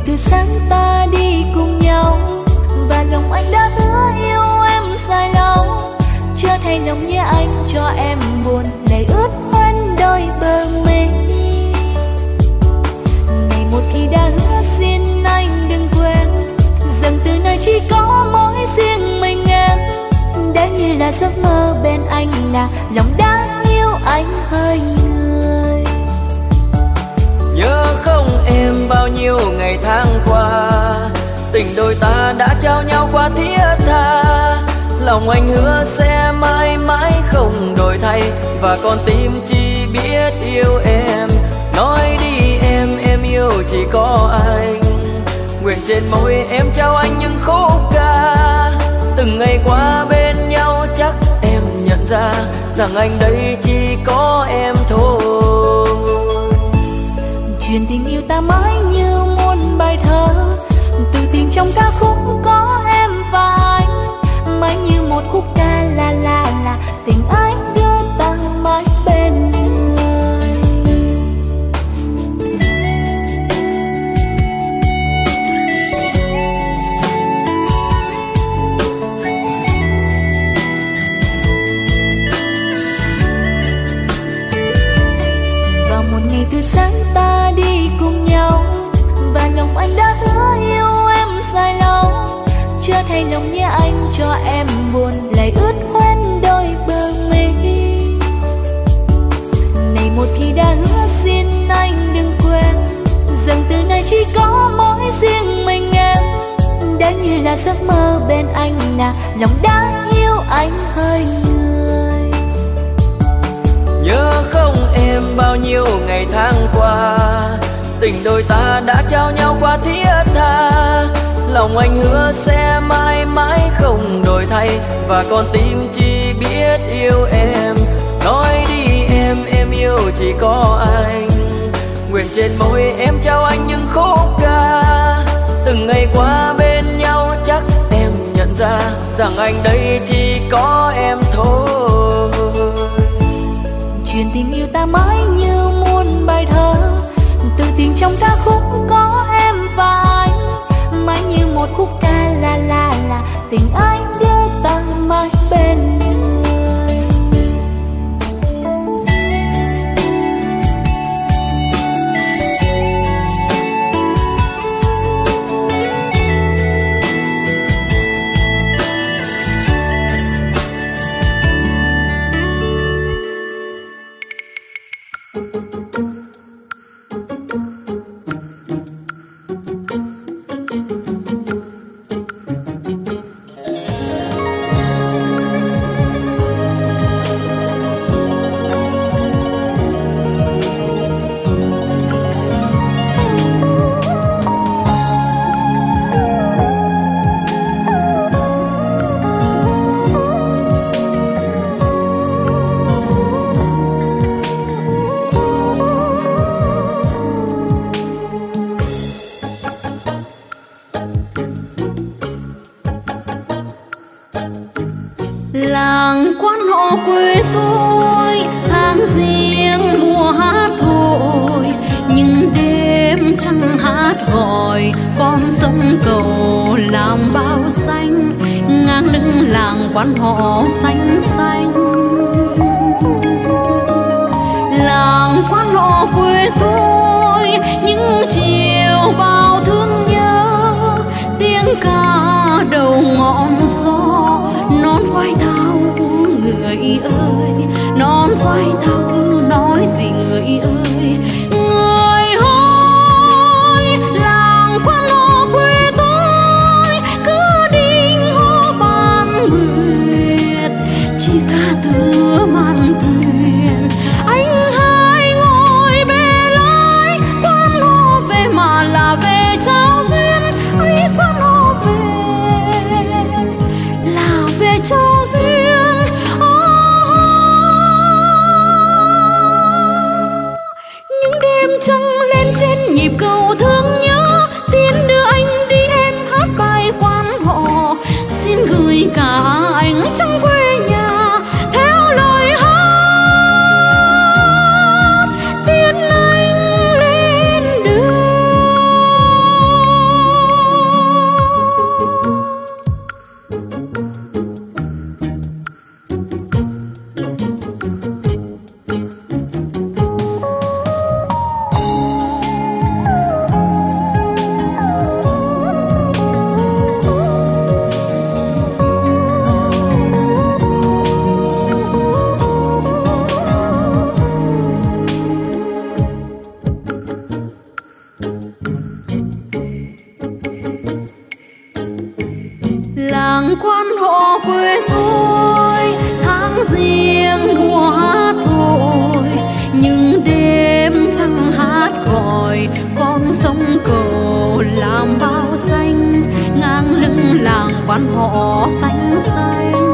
từ sáng ta đi cùng nhau, và lòng anh đã hứa yêu em dài lâu. Chưa thấy lòng nhớ anh cho em buồn, lệ ướt hoen đôi bờ mi. Này một khi đã hứa xin anh đừng quên, rằng từ nay chỉ có mỗi riêng mình em. Đã như là giấc mơ bên anh, là lòng đã yêu anh hơi người. Nhớ không em bao nhiêu ngày tháng qua, tình đôi ta đã trao nhau qua thiết tha. Lòng anh hứa sẽ mãi mãi không đổi thay, và con tim chỉ biết yêu em. Nói đi em yêu chỉ có anh. Nguyện trên môi em trao anh những khúc ca. Từng ngày qua bên nhau chắc em nhận ra, rằng anh đây chỉ có em thôi. Chuyện tình yêu ta mãi như muôn bài thơ, từ tình trong ca khúc có em và anh. Mãi như một khúc ca là tình anh đưa ta mãi bên người. Vào một ngày từ sáng ta đi cùng nhau, và lòng anh đã hứa yêu em dài lâu. Chưa thấy lòng nhớ anh cho em buồn, lại ướt hoen đôi bờ mi. Này một khi đã hứa xin anh đừng quên, rằng từ nay chỉ có mỗi riêng mình em. Đã như là giấc mơ bên anh, là lòng đã yêu anh hơi người. Nhớ không em bao nhiêu ngày tháng qua, tình đôi ta đã trao nhau qua thiết tha. Lòng anh hứa sẽ mãi mãi không đổi thay, và con tim chỉ biết yêu em. Nói đi em yêu chỉ có anh. Nguyện trên môi em trao anh những khúc ca. Từng ngày qua bên nhau chắc em nhận ra, rằng anh đây chỉ có em thôi. Chuyện tình yêu ta mãi như muôn bài thơ, từ tình trong ca khúc có em và anh. Mãi như một khúc ca là tình anh đưa ta mãi bên người. Làng quan họ quê tôi tháng riêng mùa hát hội, nhưng đêm trăng hát gọi con sông cầu làm bao xanh, ngang lưng làng quan họ xanh xanh. Làng quan họ quê tôi những chiều bao thương nhớ, tiếng ca đầu ngọn gió non quay thao người ơi, non quay thao nói gì người ơi. Người ơi làng quan họ quê tôi cứ đinh hô ban nguyệt, chỉ ca từ màn thuyền anh hai ngồi bê lái quan họ về màn làng quan họ quê tôi, tháng riêng mùa hát hội, những đêm trăng hát gọi con sông cầu làm bao xanh, ngang lưng làng quan họ xanh xanh.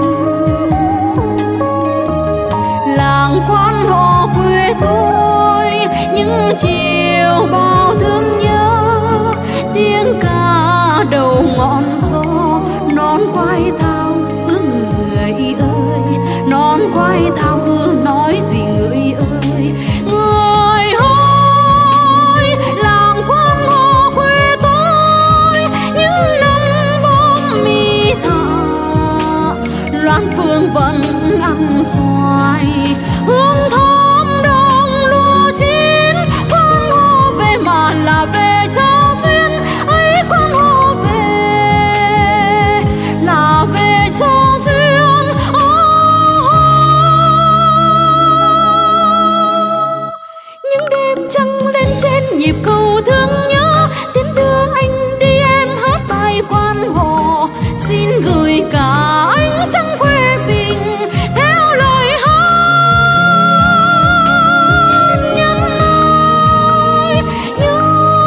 Làng quan họ quê tôi, những chiều bao thương nhớ, tiếng ca đầu ngọn gió, non quay thao ước người ơi, non quay thao ước nói gì người ơi. Người ơi, làng quan họ quê tôi, những năm bom mi thả, loan phương vẫn ăn xoài, hương thơm đông lúa chín. Quan họ về mà là về trao duyên ấy, quan họ về là về trao duyên. Những đêm trăng lên trên nhịp cầu thương nhớ, tiến đưa anh đi em hát bài quan họ, xin gửi cả anh trăng quê mình theo lời hát nhân ơi. Nhớ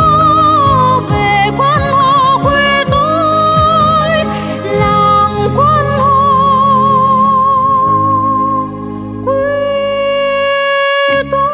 về quan họ quê tôi, làng quan họ quê tôi.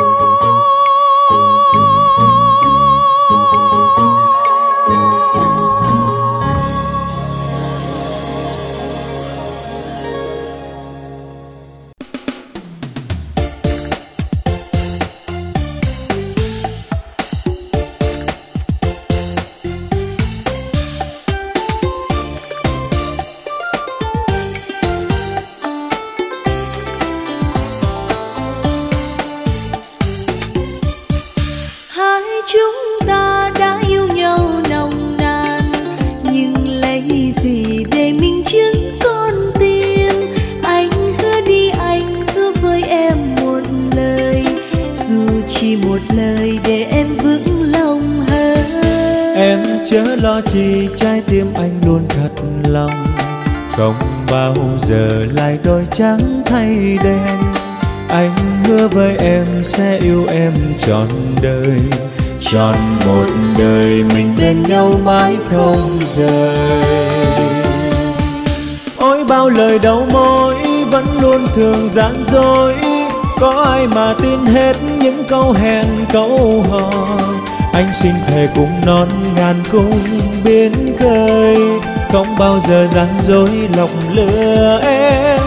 Hai chúng ta đã yêu nhau nồng nàn, nhưng lấy gì để minh chứng con tim. Anh hứa đi, anh hứa với em một lời, dù chỉ một lời để em vững lòng hơn. Em chớ lo chi, trái tim anh luôn thật lòng, không bao giờ lại đổi trắng thay đen. Anh hứa với em sẽ yêu em trọn đời, trọn một đời mình bên nhau mãi không rời. Ôi bao lời đầu môi vẫn luôn thường gian dối, có ai mà tin hết những câu hẹn câu hò. Anh xin thề cùng non ngàn cung biến khơi, không bao giờ gian dối lọc lừa em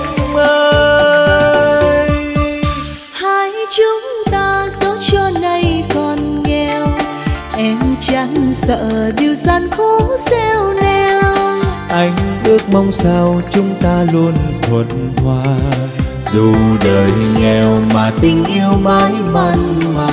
ơi. Hai chúng ta dẫu cho nay còn nghèo, em chẳng sợ điều gian khổ gieo neo. Anh ước mong sao chúng ta luôn thuận hòa, dù đời nghèo mà tình yêu mãi mặn mà.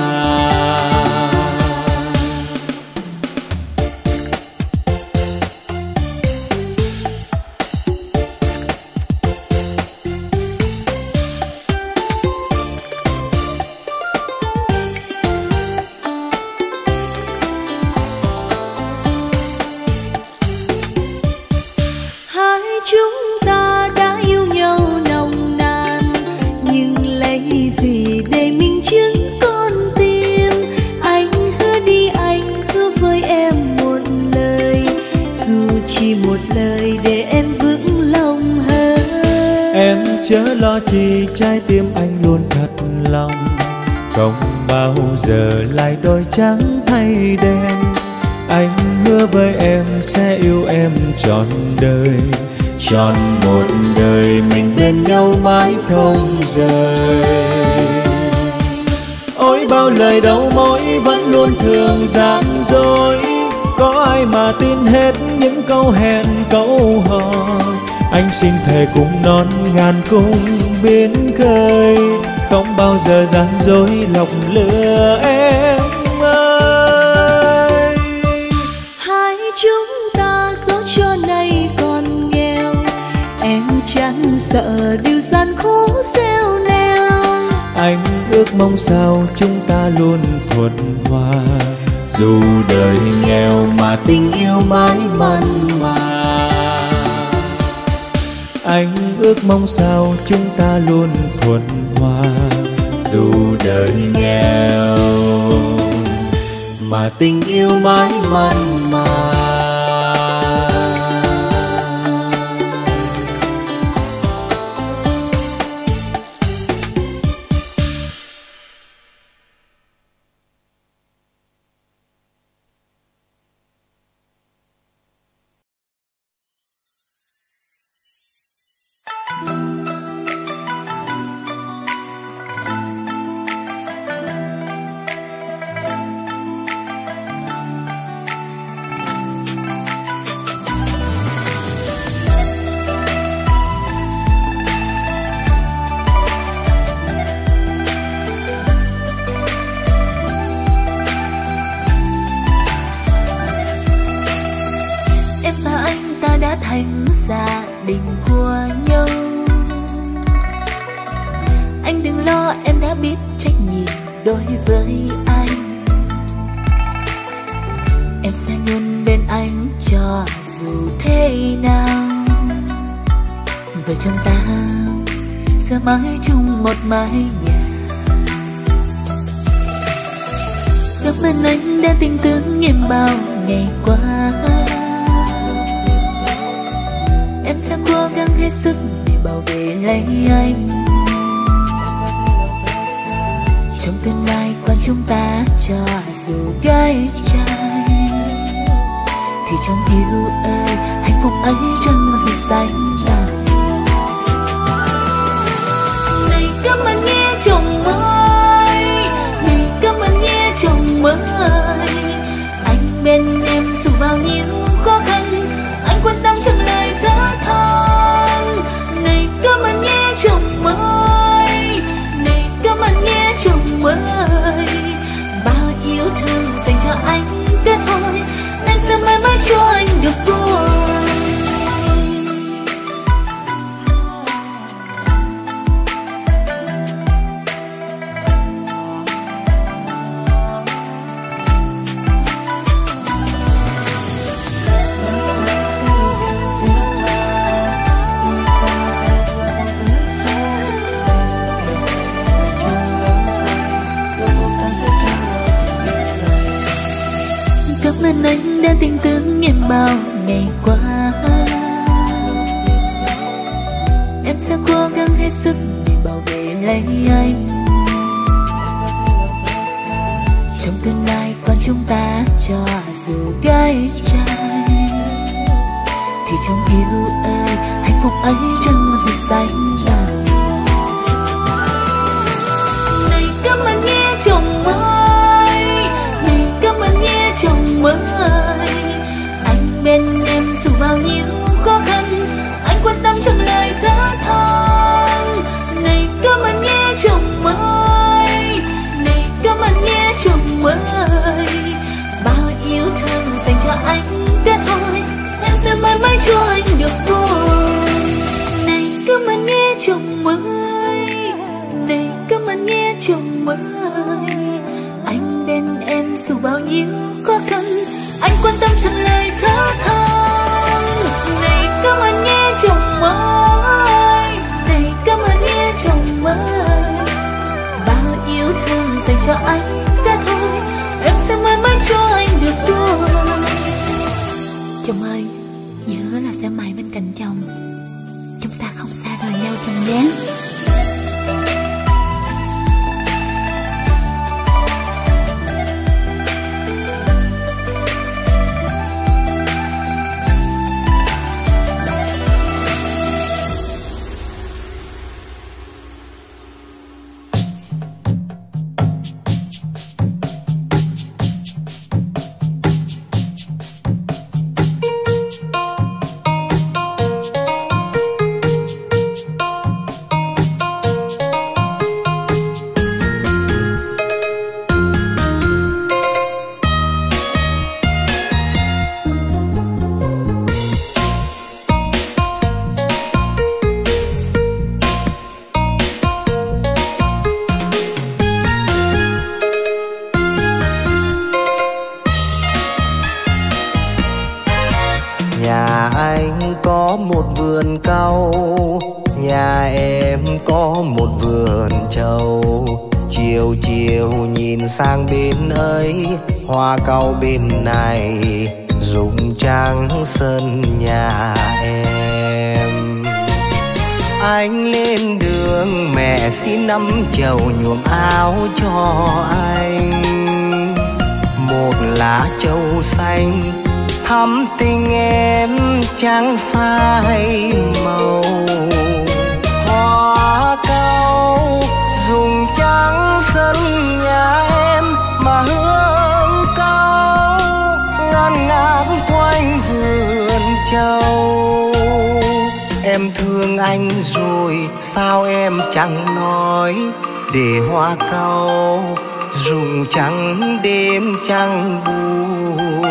Hai chúng ta đã yêu nhau nồng nàn, nhưng lấy gì để minh chứng con tim. Anh hứa đi, anh hứa với em một lời, dù chỉ một lời để em vững lòng hơn. Em chớ lo chi, trái tim anh luôn thật lòng, không bao giờ lại đổi trắng thay đen. Anh hứa với em sẽ yêu em trọn đời, trọn một đời mình bên nhau mãi không rời. Ôi bao lời đầu môi vẫn luôn thường gian dối, có ai mà tin hết những câu hẹn câu hò. Anh xin thề cùng non ngàn cung biến khơi, không bao giờ gian dối lọc lừa em ơi. Hai chúng ta dẫu cho nay còn nghèo, em chẳng sợ điều gian khổ gieo neo. Anh ước mong sao chúng ta luôn thuận hòa, dù đời nghèo mà tình yêu mãi mặn mà. Anh ước mong sao chúng ta luôn thuận hòa, dù đời nghèo mà tình yêu mãi mặn mà. thành gia đình của nhau. Anh đừng lo, em đã biết trách nhiệm đối với anh. Em sẽ luôn bên anh cho dù thế nào. Vợ chồng ta sẽ mãi chung một mái nhà. Cảm ơn anh đã tin tưởng em bao ngày qua. Em sẽ cố gắng hết sức để bảo vệ lấy anh. Trong tương lai con chúng ta cho dù gái trai, thì trong yêu ơi hạnh phúc ấy chẳng gì sánh bằng. Này cảm ơn nghe chồng ơi, này cảm ơn nghe chồng ơi. Anh bên em dù bao nhiêu khó khăn, anh quan tâm chẳng lời thở than. Này cảm ơn nghe chồng ơi, này cảm ơn nghe chồng ơi. Bao yêu thương dành cho anh thế thôi, em sẽ mãi mãi cho anh được vui. Cảm ơn anh đã tin tưởng em bao ngày qua. Em sẽ cố gắng hết sức để bảo vệ lấy anh. Trong tương lai con chúng ta cho dù gái trai, thì trong yêu ơi hạnh phúc ấy chẳng gì sánh bằng. Này cảm ơn nghe chồng ơi, này cảm ơn nghe chồng ơi. Anh bên em dù bao nhiêu khó khăn, anh quan tâm chẳng lời thở than. Này cảm ơn nghe chồng ơi, này cảm ơn nghe chồng ơi. Bao yêu thương dành cho anh thế thôi, em sẽ mãi mãi cho anh được vui. Này cảm ơn nghe chồng ơi, này cảm ơn nghe chồng ơi. Anh bên em dù bao nhiêu khó khăn, anh quan tâm chẳng lời thở than. Này cảm ơn nghe chồng ơi, này cảm ơn nghe chồng ơi. Bao yêu thương dành cho anh thế thôi, em sẽ mãi mãi cho anh được vui. Chồng ơi, nhớ là sẽ mãi bên cạnh chồng, chúng ta không xa rời nhau chồng nhé. Nhà anh có một vườn cau, nhà em có một vườn trầu. Chiều chiều nhìn sang bên ấy, hoa cau bên này rụng trắng sân nhà em. Anh lên đường mẹ xin 5 chầu nhuộm áo cho anh. Một lá trầu xanh thắm tình em chẳng phai màu. Hoa cau rụng trắng sân nhà em, mà hương cau ngàn ngát quanh vườn trầu. Em thương anh rồi sao em chẳng nói, để hoa cau rụng trắng đêm chẳng buồn.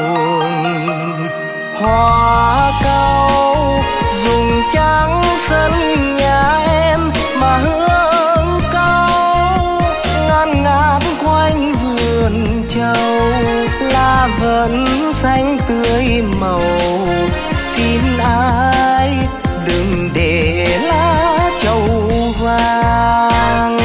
Hoa cau rụng trắng sân nhà em, mà hương cau ngàn ngát quanh vườn trầu. Lá vẫn xanh tươi màu, xin ai đừng để lá trầu vàng.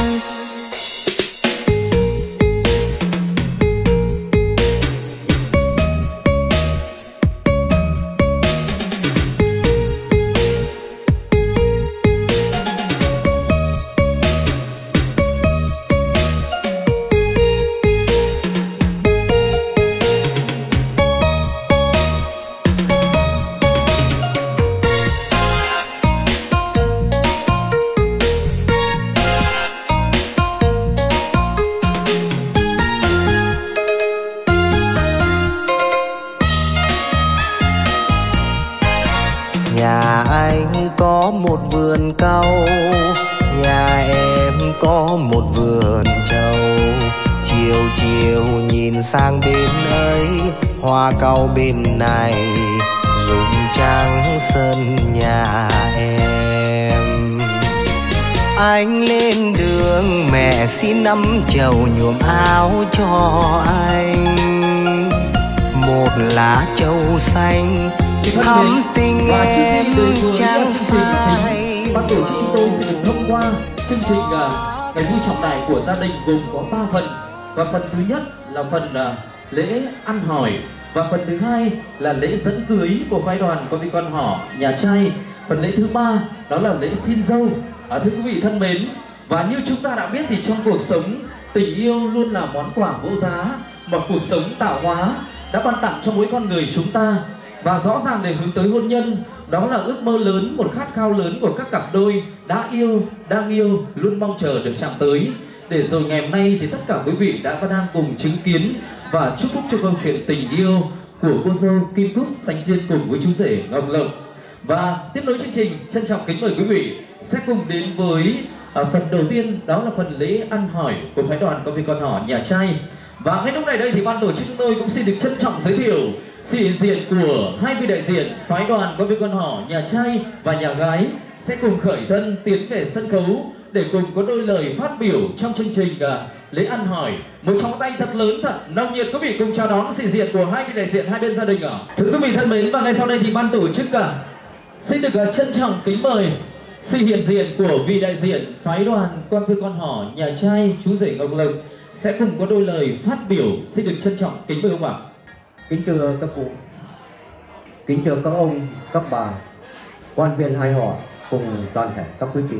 Nhà anh có một vườn cau, nhà em có một vườn trầu. Chiều chiều nhìn sang bên ấy, hoa cau bên này rụng trắng sân nhà em. Anh lên đường mẹ xin 5 chầu nhuộm áo cho anh. Một lá trầu xanh thắm tình em chẳng phai. Ban tổ chức chúng tôi sẽ cùng thông qua chương trình ngày vui trọng đại của gia đình gồm có 3 phần. Và phần thứ nhất là phần lễ ăn hỏi, và phần thứ hai là lễ dẫn cưới của phái đoàn Con Vì Con Họ nhà trai. Phần lễ thứ ba đó là lễ xin dâu. Thưa quý vị thân mến, và như chúng ta đã biết thì trong cuộc sống, tình yêu luôn là món quà vô giá mà cuộc sống tạo hóa đã ban tặng cho mỗi con người chúng ta. Và rõ ràng để hướng tới hôn nhân, đó là ước mơ lớn, một khát khao lớn của các cặp đôi đã yêu, đang yêu, luôn mong chờ được chạm tới. Để rồi ngày hôm nay thì tất cả quý vị đã và đang cùng chứng kiến và chúc phúc cho câu chuyện tình yêu của cô dâu Kim Cúc sánh duyên cùng với chú rể Ngọc Lộc. Và tiếp nối chương trình, trân trọng kính mời quý vị sẽ cùng đến với phần đầu tiên, đó là phần lễ ăn hỏi của phái đoàn Con Vì Con Họ nhà trai. Và ngay lúc này đây thì ban tổ chức chúng tôi cũng xin được trân trọng giới thiệu sự hiện diện của hai vị đại diện phái đoàn Con Vì Con Họ nhà trai và nhà gái sẽ cùng khởi thân tiến về sân khấu để cùng có đôi lời phát biểu trong chương trình lễ ăn hỏi. Một tràng tay thật lớn, thật nồng nhiệt quý vị cùng chào đón sự hiện diện của hai vị đại diện hai bên gia đình. Thưa quý vị thân mến, và ngay sau đây thì ban tổ chức xin được trân trọng kính mời sự hiện diện của vị đại diện phái đoàn Con Vì Con Họ nhà trai chú rể Ngọc Lộc sẽ cùng có đôi lời phát biểu. Xin được trân trọng kính mời ông ạ. Kính thưa các cụ, kính thưa các ông, các bà, quan viên hai họ cùng toàn thể các quý vị.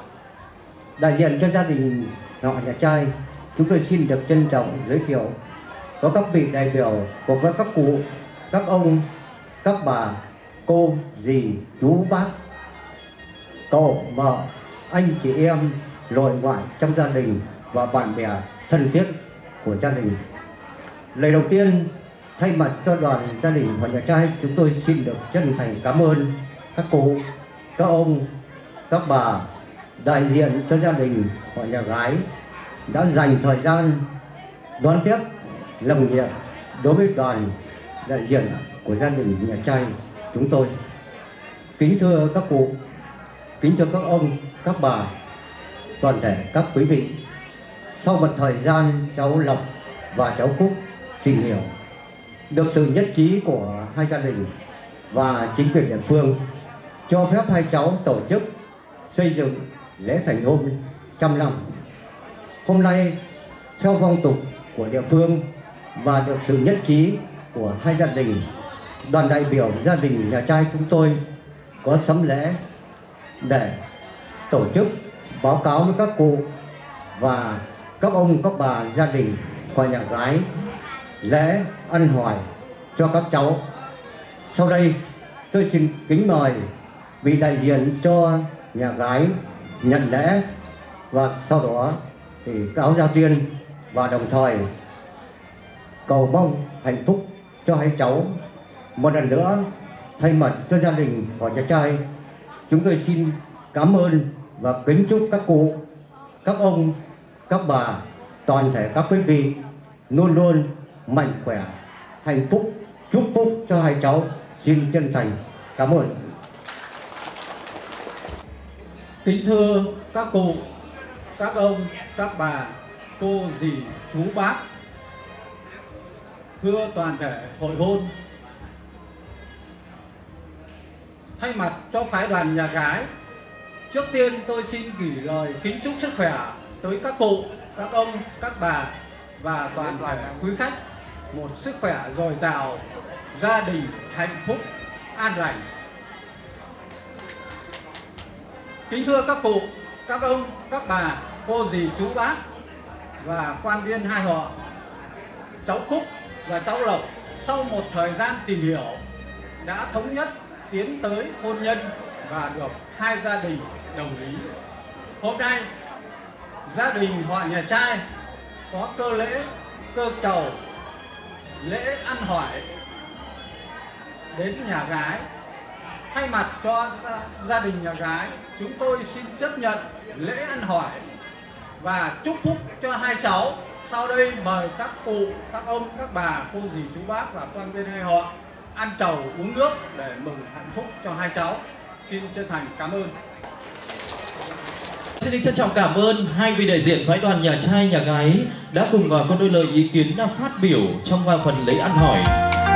Đại diện cho gia đình họ nhà trai, chúng tôi xin được trân trọng giới thiệu có các vị đại biểu cùng với các cụ, các ông, các bà, cô, dì, chú, bác, cậu, vợ, anh chị em, nội ngoại trong gia đình và bạn bè thân thiết của gia đình. Lời đầu tiên, thay mặt cho đoàn gia đình họ nhà trai, chúng tôi xin được chân thành cảm ơn các cụ, các ông, các bà, đại diện cho gia đình họ nhà gái đã dành thời gian đón tiếp nồng nhiệt đối với đoàn đại diện của gia đình nhà trai chúng tôi. Kính thưa các cụ, kính thưa các ông, các bà, toàn thể các quý vị, sau một thời gian cháu Lộc và cháu Cúc tìm hiểu được sự nhất trí của hai gia đình và chính quyền địa phương cho phép hai cháu tổ chức xây dựng lễ thành hôn 100 năm. Hôm nay theo phong tục của địa phương và được sự nhất trí của hai gia đình, đoàn đại biểu gia đình nhà trai chúng tôi có sắm lễ để tổ chức báo cáo với các cụ và các ông các bà gia đình của nhà gái lễ ăn hỏi cho các cháu. Sau đây tôi xin kính mời vị đại diện cho nhà gái nhận lễ và sau đó thì cáo giao tiên và đồng thời cầu mong hạnh phúc cho hai cháu. Một lần nữa thay mặt cho gia đình của nhà trai, chúng tôi xin cảm ơn và kính chúc các cụ, các ông, các bà, toàn thể các quý vị luôn luôn mạnh khỏe, hạnh phúc, chúc phúc cho hai cháu. Xin chân thành cảm ơn. Kính thưa các cụ, các ông, các bà, cô dì, chú bác, thưa toàn thể hội hôn, thay mặt cho phái đoàn nhà gái, trước tiên tôi xin gửi lời kính chúc sức khỏe tới các cụ, các ông, các bà và toàn thể quý khách một sức khỏe dồi dào, gia đình hạnh phúc, an lành. Kính thưa các cụ, các ông, các bà, cô dì, chú bác và quan viên hai họ, cháu Cúc và cháu Lộc sau một thời gian tìm hiểu đã thống nhất tiến tới hôn nhân và được hai gia đình đồng ý. Hôm nay, gia đình họ nhà trai có cơ lễ, cơ chầu, lễ ăn hỏi đến nhà gái. Thay mặt cho gia đình nhà gái, chúng tôi xin chấp nhận lễ ăn hỏi và chúc phúc cho hai cháu. Sau đây mời các cụ, các ông, các bà, cô dì, chú bác và quan viên hai họ ăn trầu uống nước để mừng hạnh phúc cho hai cháu. Xin chân thành cảm ơn. Xin trân trọng cảm ơn hai vị đại diện phái đoàn nhà trai nhà gái đã cùng có đôi lời ý kiến phát biểu trong phần lễ ăn hỏi.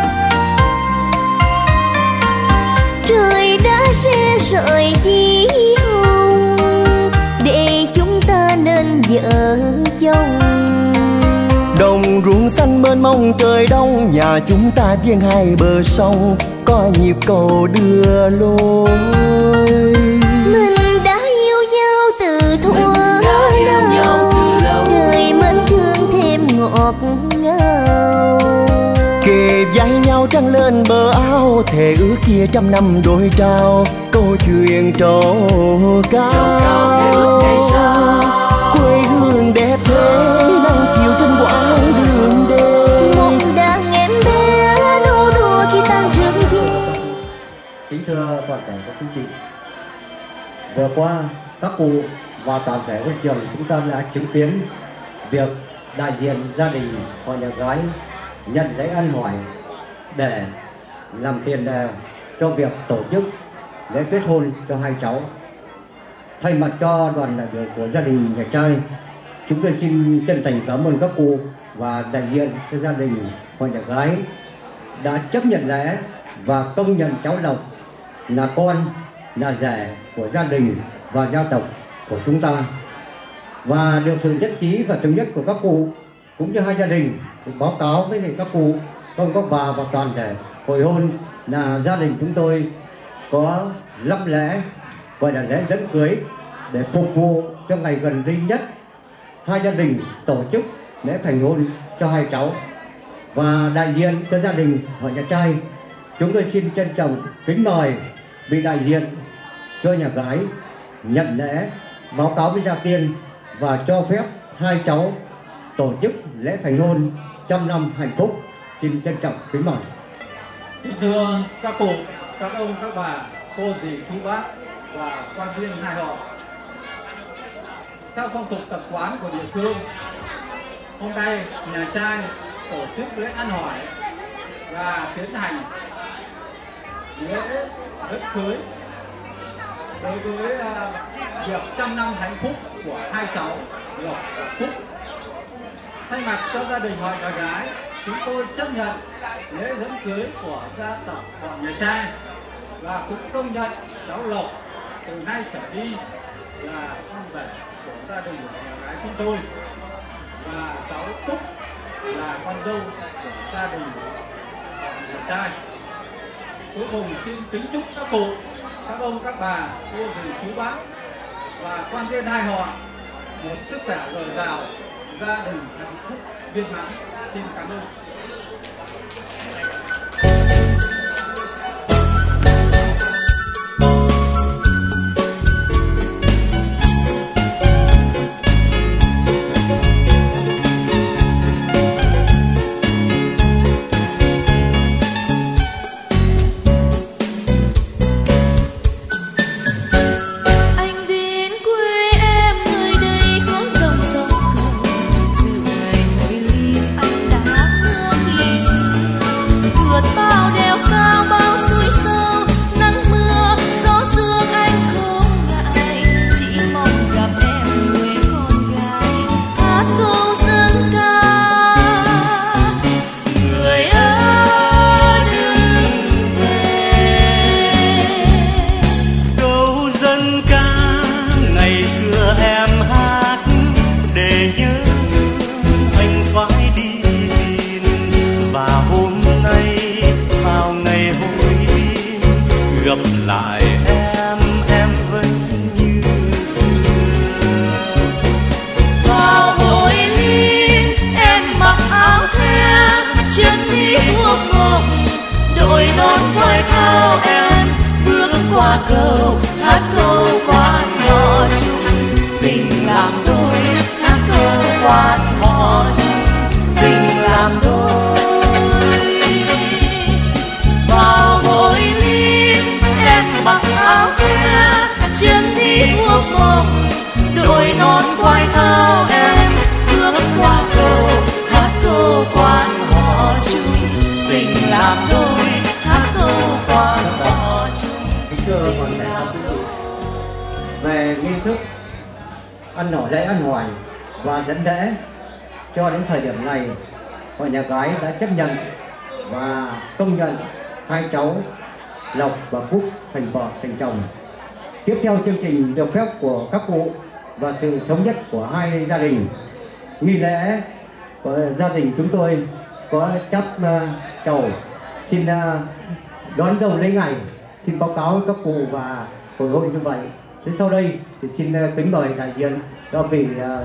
Trời đã xe sợi chi hồng để chúng ta nên vợ chồng. Đồng ruộng xanh mênh mông trời đông, nhà chúng ta ven hai bờ sông có nhịp cầu đưa lối. Mình đã yêu nhau từ thuở lâu, đời mến thương thêm ngọt ngào. Kề vai nhau trăng lên bờ áo, thề ước kia 100 năm đôi trao, câu chuyện trầu cao. Quê hương đẹp thế nắng chiều trên quãng đường đê, một đàn em bé nô đùa khi tan trường về. Kính thưa toàn thể các quý vị, vừa qua các cụ và toàn thể các trường chúng ta đã chứng kiến việc đại diện gia đình họ nhà gái nhận lễ ăn hỏi để làm tiền đề cho việc tổ chức lễ kết hôn cho hai cháu. Thay mặt cho đoàn đại biểu của gia đình nhà trai, chúng tôi xin chân thành cảm ơn các cụ và đại diện cho gia đình họ nhà gái đã chấp nhận lễ và công nhận cháu Lộc là con, là rể của gia đình và gia tộc của chúng ta. Và được sự nhất trí và thống nhất của các cụ cũng như hai gia đình thì báo cáo với các cụ, các bà và toàn thể hội hôn là gia đình chúng tôi có lắp lễ gọi là lễ dẫn cưới để phục vụ cho ngày gần đây nhất hai gia đình tổ chức lễ thành hôn cho hai cháu. Và đại diện cho gia đình họ nhà trai, chúng tôi xin trân trọng kính mời vị đại diện cho nhà gái nhận lễ, báo cáo với gia tiên và cho phép hai cháu tổ chức lễ thành hôn 100 năm hạnh phúc. Xin trân trọng kính mời. Kính thưa các cụ, các ông, các bà, cô dì, chú bác và quan viên hai họ, theo phong tục tập quán của địa phương, hôm nay nhà trai tổ chức lễ ăn hỏi và tiến hành lễ rước cưới đối với việc 100 năm hạnh phúc của hai cháu Lộc và Cúc. Thay mặt cho gia đình họ nhà gái, chúng tôi chấp nhận lễ dẫn cưới của gia tộc họ nhà trai và cũng công nhận cháu Lộc từ nay trở đi là con rể của gia đình nhà gái chúng tôi, và cháu Cúc là con dâu của gia đình họ nhà trai. Cuối cùng xin kính chúc các cụ, các ông, các bà, cô dì, chú bác và quan viên hai họ một sức khỏe dồi dào, gia đình hạnh phúc viên mãn. Xin cảm ơn. Về nghi thức ăn hỏi lễ ăn hỏi và dẫn lễ cho đến thời điểm này, họ nhà gái đã chấp nhận và công nhận hai cháu Lộc và Cúc thành vợ thành chồng. Tiếp theo chương trình được phép của các cụ và sự thống nhất của hai gia đình, nghi lễ của gia đình chúng tôi có chắp chầu xin đón dâu lấy ngày. Xin báo cáo các cụ và hội hội như vậy. Thế sau đây thì xin kính mời đại diện cho vị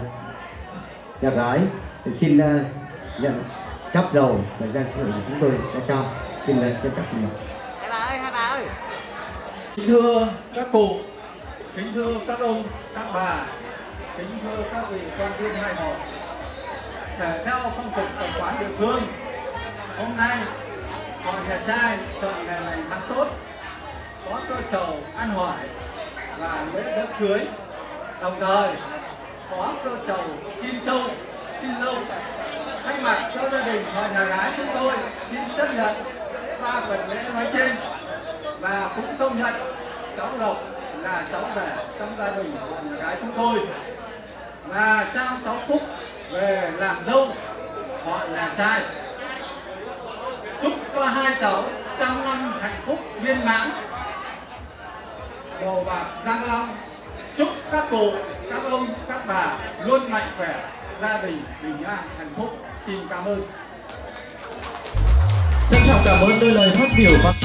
nhà gái thì xin nhận chắp dầu và gia đình chúng tôi đã trao. Xin trân trọng xin mời. Hai bà ơi. Kính thưa các cụ, kính thưa các ông, các bà, kính thưa các vị quan viên hai họ. Thể theo phong tục tập quán địa phương, hôm nay họ nhà trai chọn ngày này tháng tốt, có cơ trầu ăn hỏi và lễ đám cưới, đồng thời có cơ trầu xin dâu, xin dâu. Thay mặt cho gia đình họ nhà gái chúng tôi xin chấp nhận ba phần lễ nói trên và cũng công nhận cháu Lộc là cháu rể trong gia đình họ nhà gái chúng tôi, và trao cháu Phúc về làm dâu họ nhà trai. Chúc cho hai cháu trăm năm hạnh phúc viên mãn, đồ bạc răng long. Chúc các cụ, các ông, các bà luôn mạnh khỏe, gia đình bình an hạnh phúc. Xin cảm ơn. Trân trọng cảm ơn đôi lời phát biểu của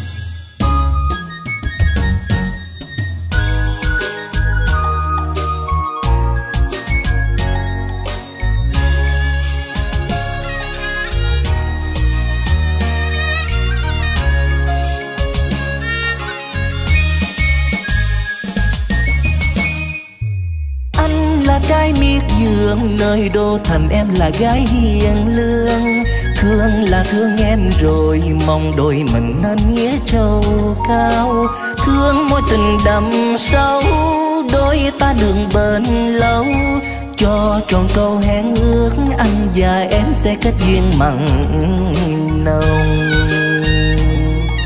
trai miệt vườn nơi đô thành, em là gái hiền lương. Thương là thương em rồi, mong đôi mình nên nghĩa trầu cao. Thương mối tình đậm sâu, đôi ta đường bền lâu. Cho tròn câu hẹn ước, anh và em sẽ kết duyên mặn nồng.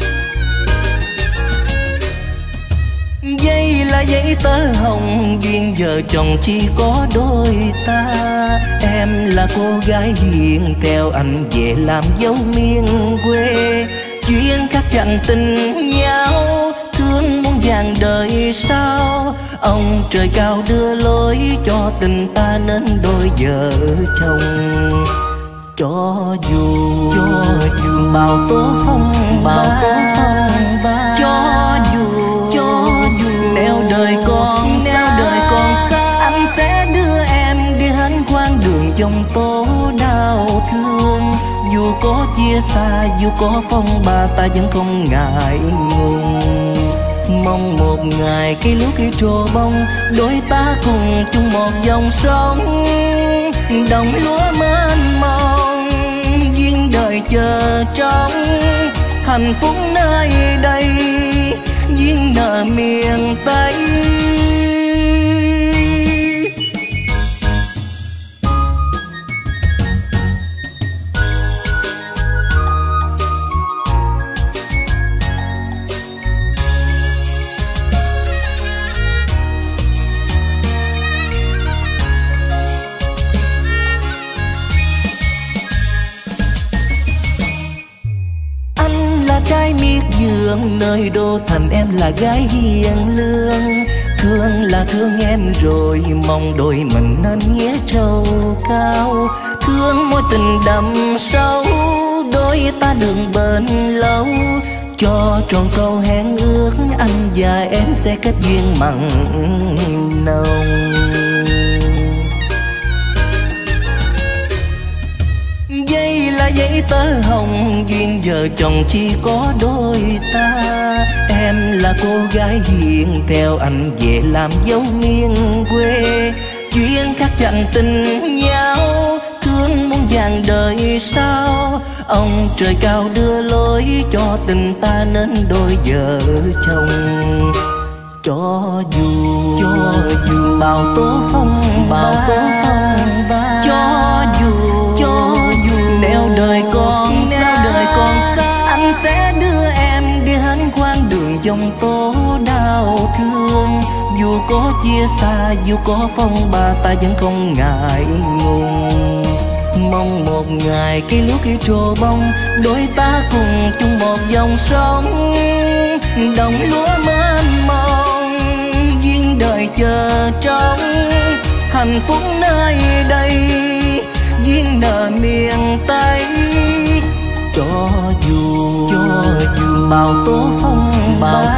Dây là giấy tơ hồng, duyên duyên vợ chồng chỉ có đôi ta. Em là cô gái hiền theo anh về làm dấu miền quê. Duyên khắc chạnh tình nhau, thương muôn vàng đời sau. Ông trời cao đưa lối cho tình ta nên đôi vợ chồng. Cho dù bao tố phong ba, cho dù nẻo đời con xa, anh sẽ đưa em đi hết quãng đường dòng tố đau thương. Dù có chia xa, dù có phong ba, ta vẫn không ngại ngùng. Mong một ngày cây lúa cây trổ bông, đôi ta cùng chung một dòng sông. Đồng lúa mênh mông, duyên đời chờ trông. Hạnh phúc nơi đây, duyên nợ miền Tây. Trai miệt vườn nơi đô thành, em là gái hiền lương. Thương là thương em rồi, mong đôi mình nên nghĩa trầu cao. Thương mối tình đậm sâu, đôi ta đường bền lâu. Cho tròn câu hẹn ước, anh và em sẽ kết duyên mặn nồng. Dây là giấy tơ hồng, duyên vợ chồng chỉ có đôi ta. Em là cô gái hiền theo anh về làm dấu miền quê. Duyên khắc chạnh tình nhau, thương muôn vàng đời sau. Ông trời cao đưa lối cho tình ta nên đôi vợ chồng. Cho dù bao tố phong ba, cho dù nẻo đời con xa, anh sẽ đưa em đi hết quãng đường dòng tố đau thương. Dù có chia xa, dù có phong ba, ta vẫn không ngại ngùng. Mong một ngày cây lúa cây trổ bông, đôi ta cùng chung một dòng sông. Đồng lúa mênh mông, duyên đời chờ trông. Hạnh phúc nơi đây, duyên nợ miền Tây. Cho dù bao tố phong ba,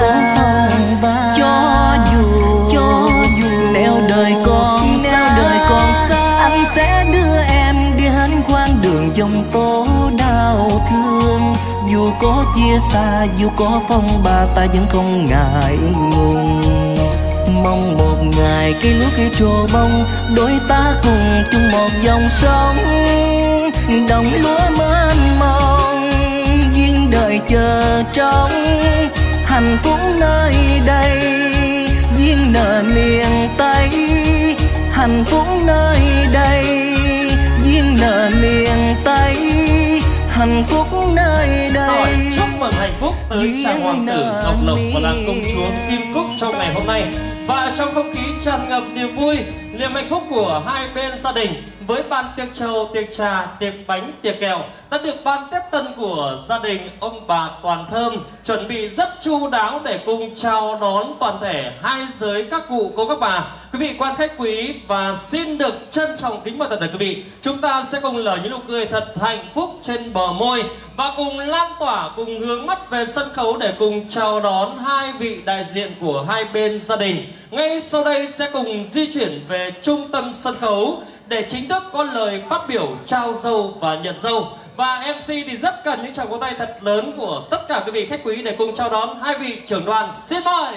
cho dù nẻo đời con xa, anh sẽ đưa em đi hết quãng đường dòng tố đau thương. Dù có chia xa, dù có phong ba, ta vẫn không ngại ngùng. Mong một ngày cây lúa cây trổ bông, đôi ta cùng chung một dòng sông. Đồng lúa mênh mông, duyên đời chờ trông. Hạnh phúc nơi đây, duyên nợ miền Tây. Hạnh phúc nơi đây, duyên nợ miền Tây. Hạnh phúc nơi đây. Chúc mừng hạnh phúc tới chàng hoàng tử Ngọc Lộc và nàng công chúa Kim Cúc trong ngày hôm nay. Và trong không khí tràn ngập niềm vui, niềm hạnh phúc của hai bên gia đình, với ban tiệc trầu, tiệc trà, tiệc bánh, tiệc kẹo đã được ban tiếp tân của gia đình ông bà Toàn Thơm chuẩn bị rất chu đáo để cùng chào đón toàn thể hai giới các cụ cô các bà, quý vị quan khách quý. Và xin được trân trọng kính mời toàn thể quý vị, chúng ta sẽ cùng lở những nụ cười thật hạnh phúc trên bờ môi và cùng lan tỏa, cùng hướng mắt về sân khấu để cùng chào đón hai vị đại diện của hai bên gia đình. Ngay sau đây sẽ cùng di chuyển về trung tâm sân khấu để chính thức có lời phát biểu trao dâu và nhận dâu. Và MC thì rất cần những tràng vỗ tay thật lớn của tất cả quý vị khách quý để cùng chào đón hai vị trưởng đoàn. Xin mời.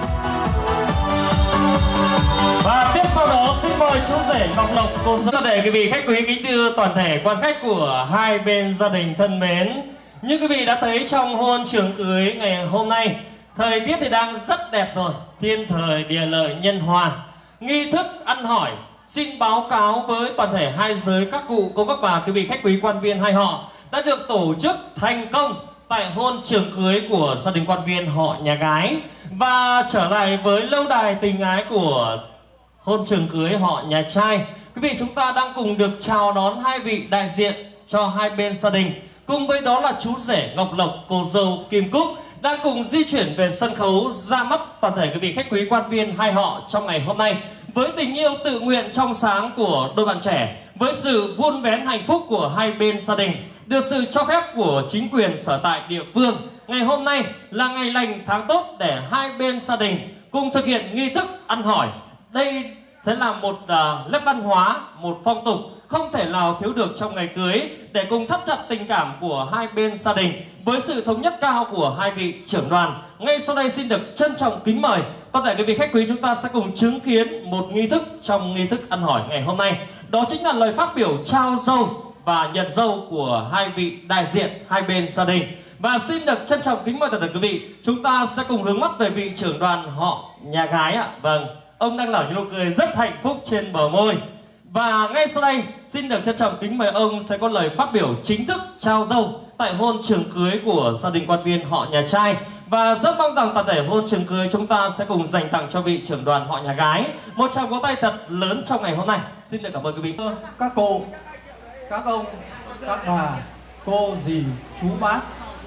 Và tiếp sau đó xin mời chú rể Ngọc Lộc, cô dâu. Để quý vị khách quý kính thưa toàn thể quan khách của hai bên gia đình thân mến, như quý vị đã thấy trong hôn trường cưới ngày hôm nay, thời tiết thì đang rất đẹp rồi, thiên thời địa lợi nhân hòa. Nghi thức ăn hỏi xin báo cáo với toàn thể hai giới các cụ cô các bà, quý vị khách quý quan viên hai họ đã được tổ chức thành công tại hôn trường cưới của gia đình quan viên họ nhà gái. Và trở lại với lâu đài tình ái của hôn trường cưới họ nhà trai. Quý vị, chúng ta đang cùng được chào đón hai vị đại diện cho hai bên gia đình. Cùng với đó là chú rể Ngọc Lộc, cô dâu Kim Cúc đang cùng di chuyển về sân khấu ra mắt toàn thể quý vị khách quý quan viên hai họ trong ngày hôm nay. Với tình yêu tự nguyện trong sáng của đôi bạn trẻ, với sự vun vén hạnh phúc của hai bên gia đình, được sự cho phép của chính quyền sở tại địa phương, ngày hôm nay là ngày lành tháng tốt để hai bên gia đình cùng thực hiện nghi thức ăn hỏi. Đây sẽ là một nét văn hóa, một phong tục không thể nào thiếu được trong ngày cưới để cùng thắt chặt tình cảm của hai bên gia đình với sự thống nhất cao của hai vị trưởng đoàn. Ngay sau đây xin được trân trọng kính mời toàn thể quý vị khách quý, chúng ta sẽ cùng chứng kiến một nghi thức trong nghi thức ăn hỏi ngày hôm nay. Đó chính là lời phát biểu trao dâu và nhận dâu của hai vị đại diện hai bên gia đình. Và xin được trân trọng kính mời toàn thể quý vị, chúng ta sẽ cùng hướng mắt về vị trưởng đoàn họ nhà gái ạ. Vâng, ông đang nở những nụ cười rất hạnh phúc trên bờ môi. Và ngay sau đây xin được trân trọng kính mời ông sẽ có lời phát biểu chính thức trao dâu tại hôn trường cưới của gia đình quan viên họ nhà trai. Và rất mong rằng toàn thể hôn trường cưới chúng ta sẽ cùng dành tặng cho vị trưởng đoàn họ nhà gái một tràng vỗ tay thật lớn trong ngày hôm nay. Xin được cảm ơn quý vị. Các cô, các ông, các bà, cô, dì, chú, bác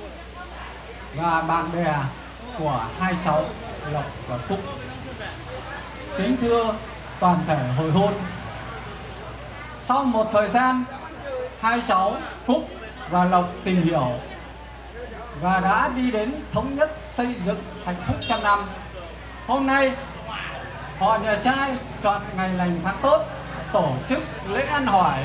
và bạn bè của hai cháu Lộc và Cúc. Kính thưa toàn thể hội hôn, sau một thời gian hai cháu Cúc và Lộc tìm hiểu và đã đi đến thống nhất xây dựng hạnh phúc trăm năm, hôm nay họ nhà trai chọn ngày lành tháng tốt tổ chức lễ ăn hỏi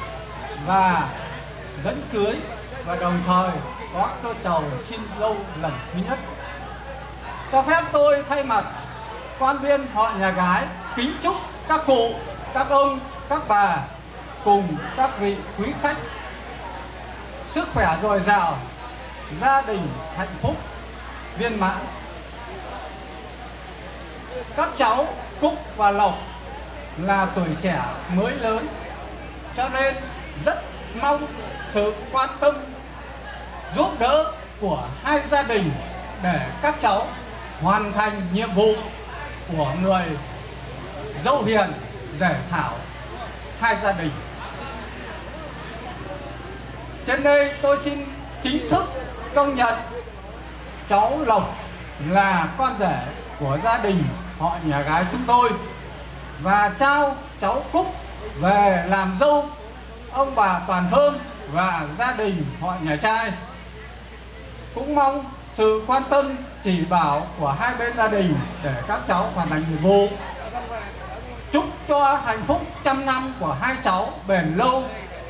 và dẫn cưới, và đồng thời có cơ trầu xin dâu lần thứ nhất. Cho phép tôi thay mặt quan viên họ nhà gái kính chúc các cụ, các ông, các bà cùng các vị quý khách sức khỏe dồi dào, gia đình hạnh phúc viên mãn. Các cháu Cúc và Lộc là tuổi trẻ mới lớn, cho nên rất mong sự quan tâm giúp đỡ của hai gia đình để các cháu hoàn thành nhiệm vụ của người dâu hiền rể thảo hai gia đình. Trên đây tôi xin chính thức công nhận cháu Lộc là con rể của gia đình họ nhà gái chúng tôi và trao cháu Cúc về làm dâu ông bà Toàn Thơm và gia đình họ nhà trai. Cũng mong sự quan tâm chỉ bảo của hai bên gia đình để các cháu hoàn thành nhiệm vụ. Chúc cho hạnh phúc trăm năm của hai cháu bền lâu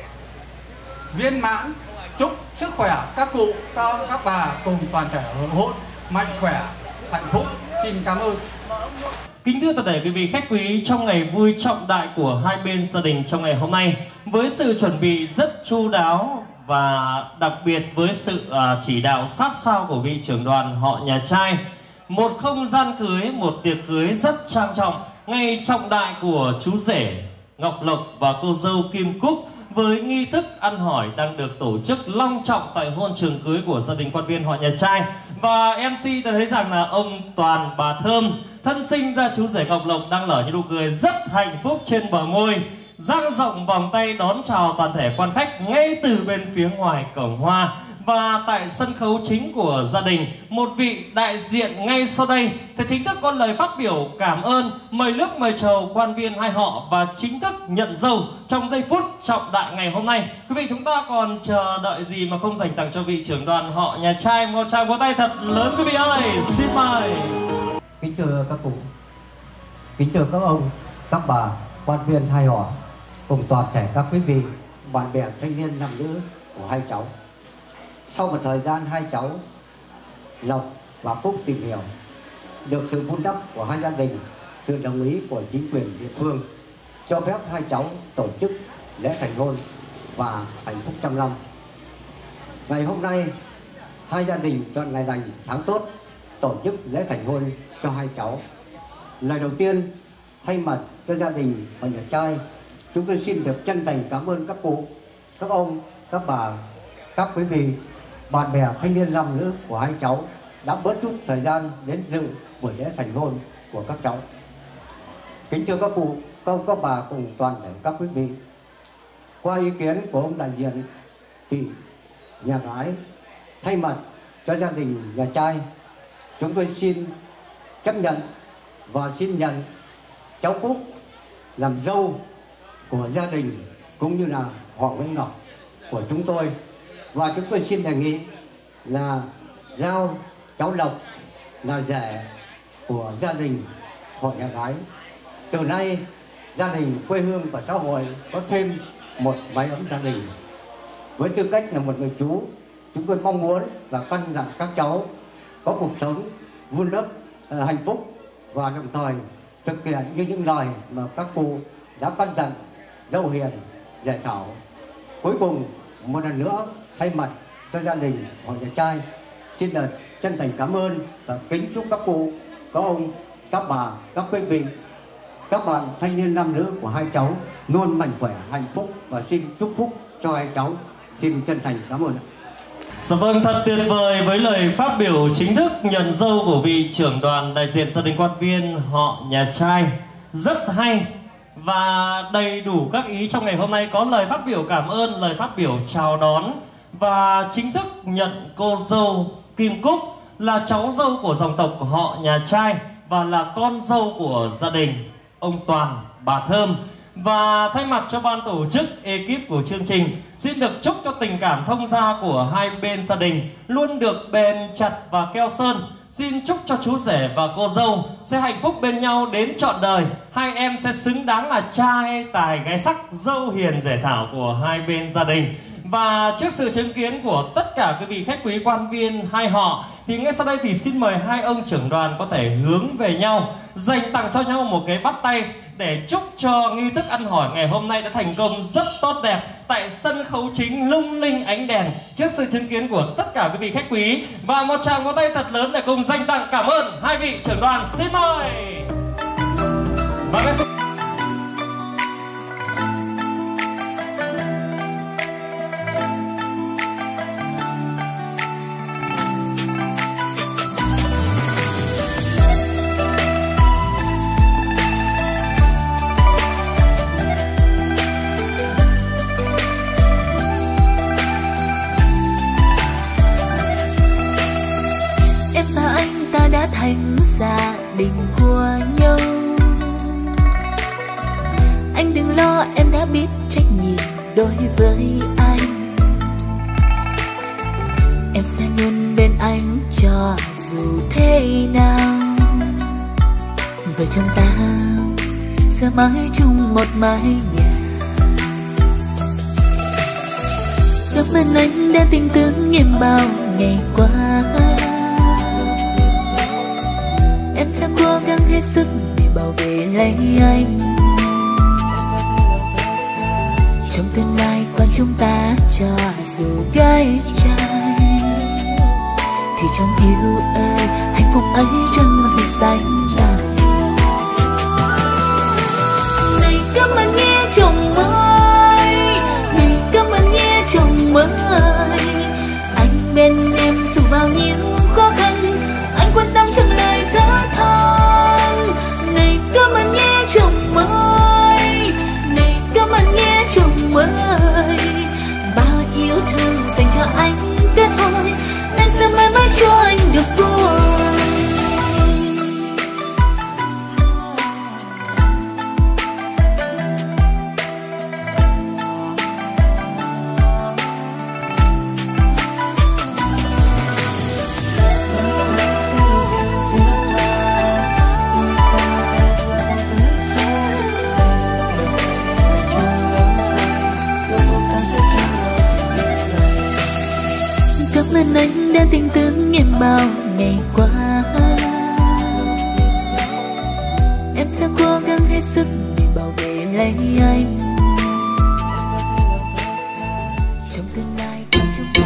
viên mãn. Chúc sức khỏe các cụ, các ông, các bà cùng toàn thể hội hôn mạnh khỏe, hạnh phúc. Xin cảm ơn. Kính thưa toàn thể quý vị khách quý, trong ngày vui trọng đại của hai bên gia đình trong ngày hôm nay, với sự chuẩn bị rất chu đáo và đặc biệt với sự chỉ đạo sát sao của vị trưởng đoàn họ nhà trai, một không gian cưới, một tiệc cưới rất trang trọng, ngày trọng đại của chú rể Ngọc Lộc và cô dâu Kim Cúc, với nghi thức ăn hỏi đang được tổ chức long trọng tại hôn trường cưới của gia đình quan viên họ nhà trai. Và MC ta thấy rằng là ông Toàn, bà Thơm, thân sinh ra chú rể Ngọc Lộc đang nở những nụ cười rất hạnh phúc trên bờ môi, dang rộng vòng tay đón chào toàn thể quan khách ngay từ bên phía ngoài cổng hoa. Và tại sân khấu chính của gia đình, một vị đại diện ngay sau đây sẽ chính thức có lời phát biểu cảm ơn, mời nước mời trầu quan viên hai họ và chính thức nhận dâu trong giây phút trọng đại ngày hôm nay. Quý vị, chúng ta còn chờ đợi gì mà không dành tặng cho vị trưởng đoàn họ nhà trai một tràng vỗ tay thật lớn quý vị ơi. Xin mời. Kính thưa các cụ, kính thưa các ông, các bà, quan viên hai họ cùng toàn thể các quý vị, bạn bè thanh niên nam nữ của hai cháu. Sau một thời gian hai cháu Lộc và Cúc tìm hiểu, được sự vun đắp của hai gia đình, sự đồng ý của chính quyền địa phương, cho phép hai cháu tổ chức lễ thành hôn và hạnh phúc trăm năm. Ngày hôm nay, hai gia đình chọn ngày lành tháng tốt tổ chức lễ thành hôn cho hai cháu. Lời đầu tiên, thay mặt cho gia đình và nhà trai, chúng tôi xin được chân thành cảm ơn các cụ, các ông, các bà, các quý vị, bạn bè thanh niên nam nữ của hai cháu đã bớt chút thời gian đến dự buổi lễ thành hôn của các cháu. Kính thưa các cụ, các bà cùng toàn thể các quý vị, qua ý kiến của ông đại diện chị nhà gái, thay mặt cho gia đình nhà trai, chúng tôi xin chấp nhận và xin nhận cháu Cúc làm dâu của gia đình cũng như là họ Nguyễn Ngọc của chúng tôi. Và chúng tôi xin đề nghị là giao cháu Lộc là rể của gia đình họ nhà gái. Từ nay gia đình, quê hương và xã hội có thêm một mái ấm gia đình. Với tư cách là một người chú, chúng tôi mong muốn và căn dặn các cháu có cuộc sống vun đắp hạnh phúc và đồng thời thực hiện như những lời mà các cụ đã căn dặn dâu hiền rể thảo. Cuối cùng một lần nữa thay mặt cho gia đình họ nhà trai xin được chân thành cảm ơn và kính chúc các cụ, các ông, các bà, các quý vị, các bạn thanh niên nam nữ của hai cháu luôn mạnh khỏe, hạnh phúc và xin chúc phúc cho hai cháu. Xin chân thành cảm ơn. Dạ vâng, thật tuyệt vời với lời phát biểu chính thức nhận dâu của vị trưởng đoàn đại diện gia đình quan viên họ nhà trai. Rất hay và đầy đủ các ý trong ngày hôm nay. Có lời phát biểu cảm ơn, lời phát biểu chào đón và chính thức nhận cô dâu Kim Cúc là cháu dâu của dòng tộc họ nhà trai và là con dâu của gia đình ông Toàn, bà Thơm. Và thay mặt cho ban tổ chức, ekip của chương trình, xin được chúc cho tình cảm thông gia của hai bên gia đình luôn được bền chặt và keo sơn. Xin chúc cho chú rể và cô dâu sẽ hạnh phúc bên nhau đến trọn đời. Hai em sẽ xứng đáng là trai tài gái sắc, dâu hiền rể thảo của hai bên gia đình. Và trước sự chứng kiến của tất cả quý vị khách quý quan viên hai họ, thì ngay sau đây thì xin mời hai ông trưởng đoàn có thể hướng về nhau, dành tặng cho nhau một cái bắt tay để chúc cho nghi thức ăn hỏi ngày hôm nay đã thành công rất tốt đẹp tại sân khấu chính lung linh ánh đèn trước sự chứng kiến của tất cả quý vị khách quý. Và một tràng vỗ tay thật lớn để cùng dành tặng cảm ơn hai vị trưởng đoàn. Xin mời. Và ngay sau... thành gia đình của nhau. Anh đừng lo, em đã biết trách nhiệm đối với anh. Em sẽ luôn bên anh cho dù thế nào. Vợ chồng ta sẽ mãi chung một mái nhà. Cảm ơn anh đã tin tưởng em bao ngày qua. Em sẽ cố gắng hết sức để bảo vệ lấy anh. Trong tương lai con chúng ta cho dù gái trai, thì trong yêu ơi hạnh phúc ấy chẳng gì sánh bằng. Này cảm ơn nghe chồng ơi, này cảm ơn nghe chồng ơi. Anh bên em dù bao nhiêu khó khăn, anh quan tâm trong lời thở than. Này cảm ơn nghe chồng ơi, này cảm ơn nghe chồng ơi. Bao yêu thương dành cho anh thế thôi, em sẽ mãi mãi cho anh được vui. Cảm ơn anh đã tin tưởng em bao ngày qua. Em sẽ cố gắng hết sức để bảo vệ lấy anh. Trong tương lai con chúng ta.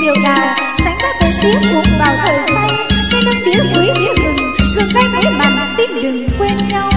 điệu đào sánh các tên tiếng cùng vào thời say, cây nâng tía quý tía gừng cây mấy mặn xin đừng quên nhau.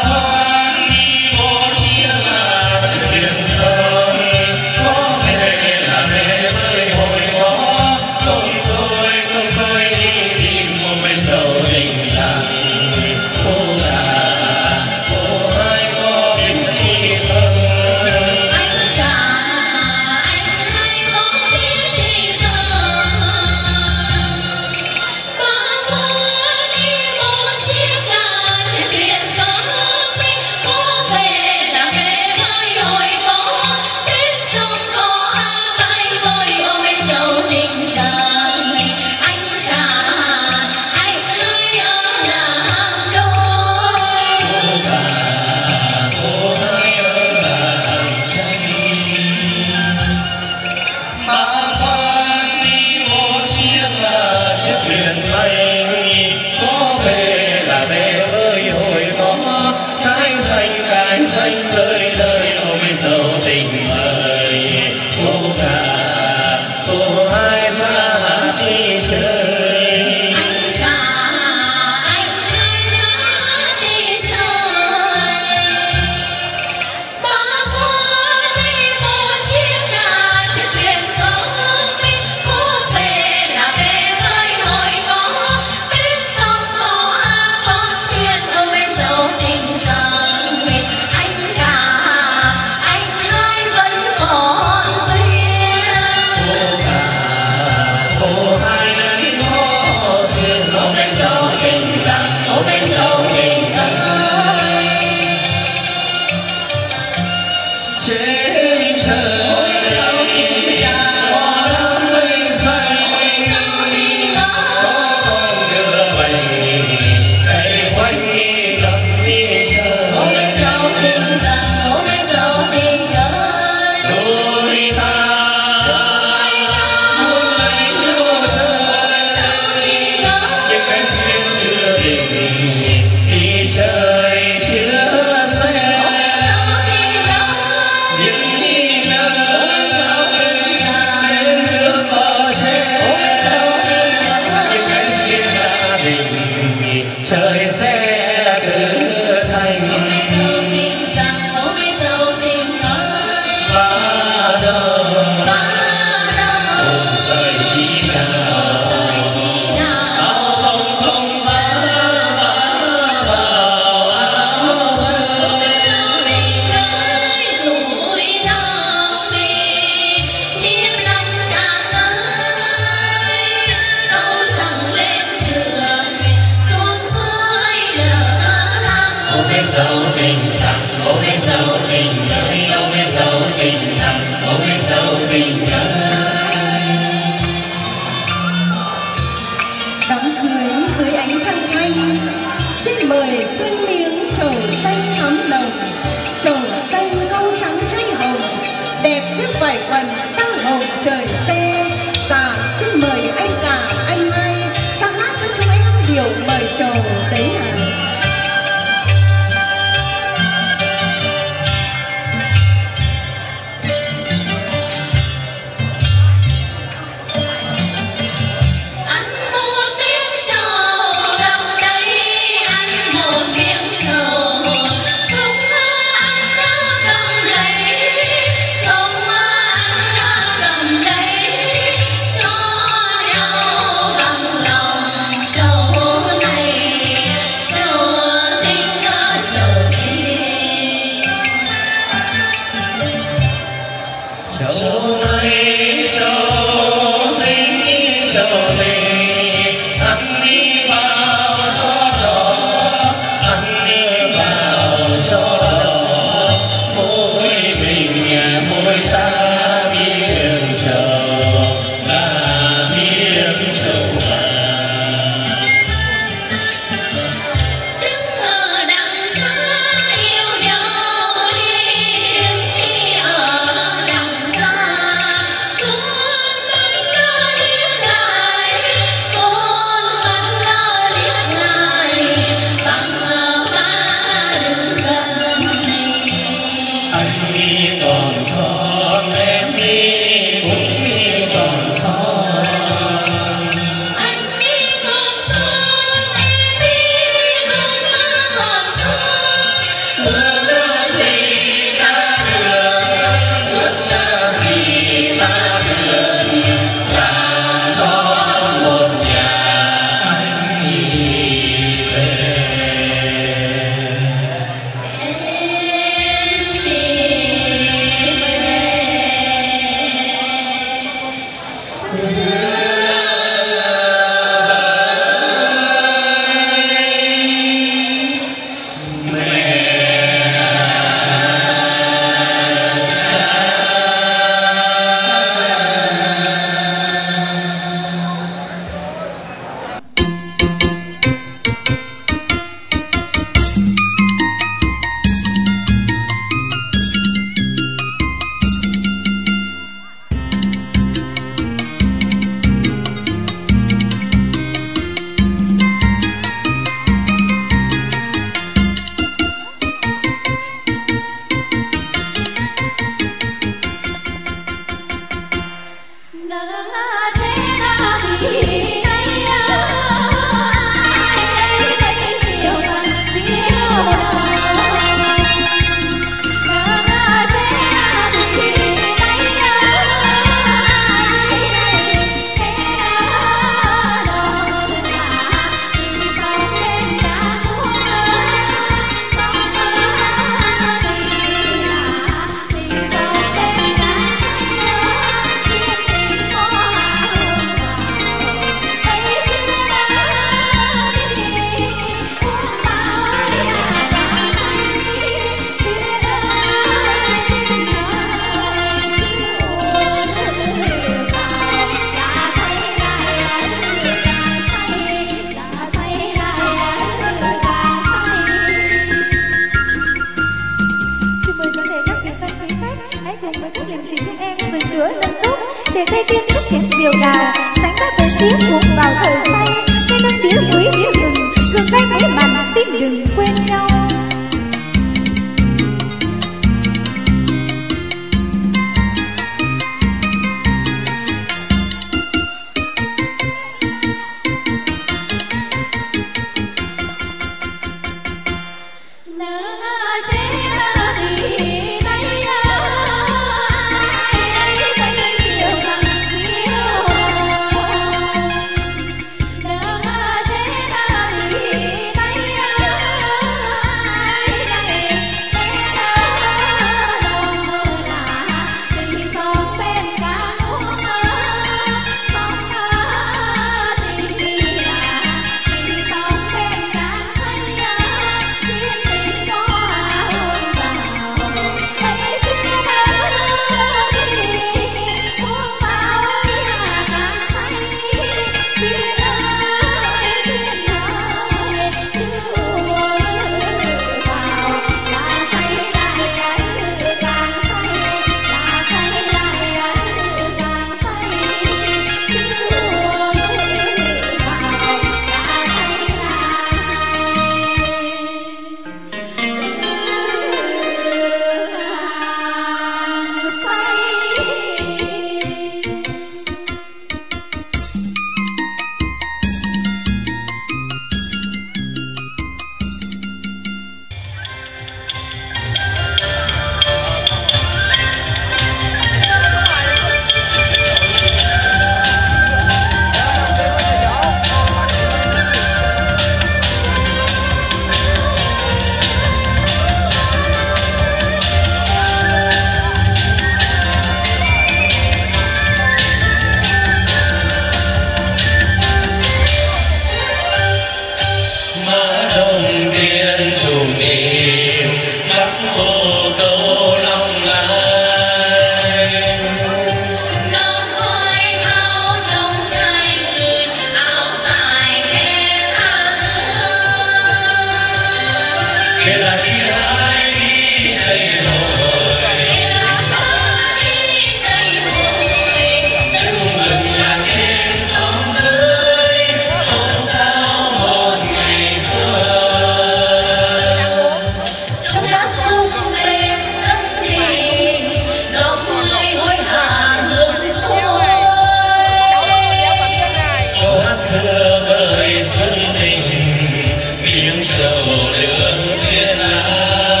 xưa với xuân tình miếng trầu đường duyên ái.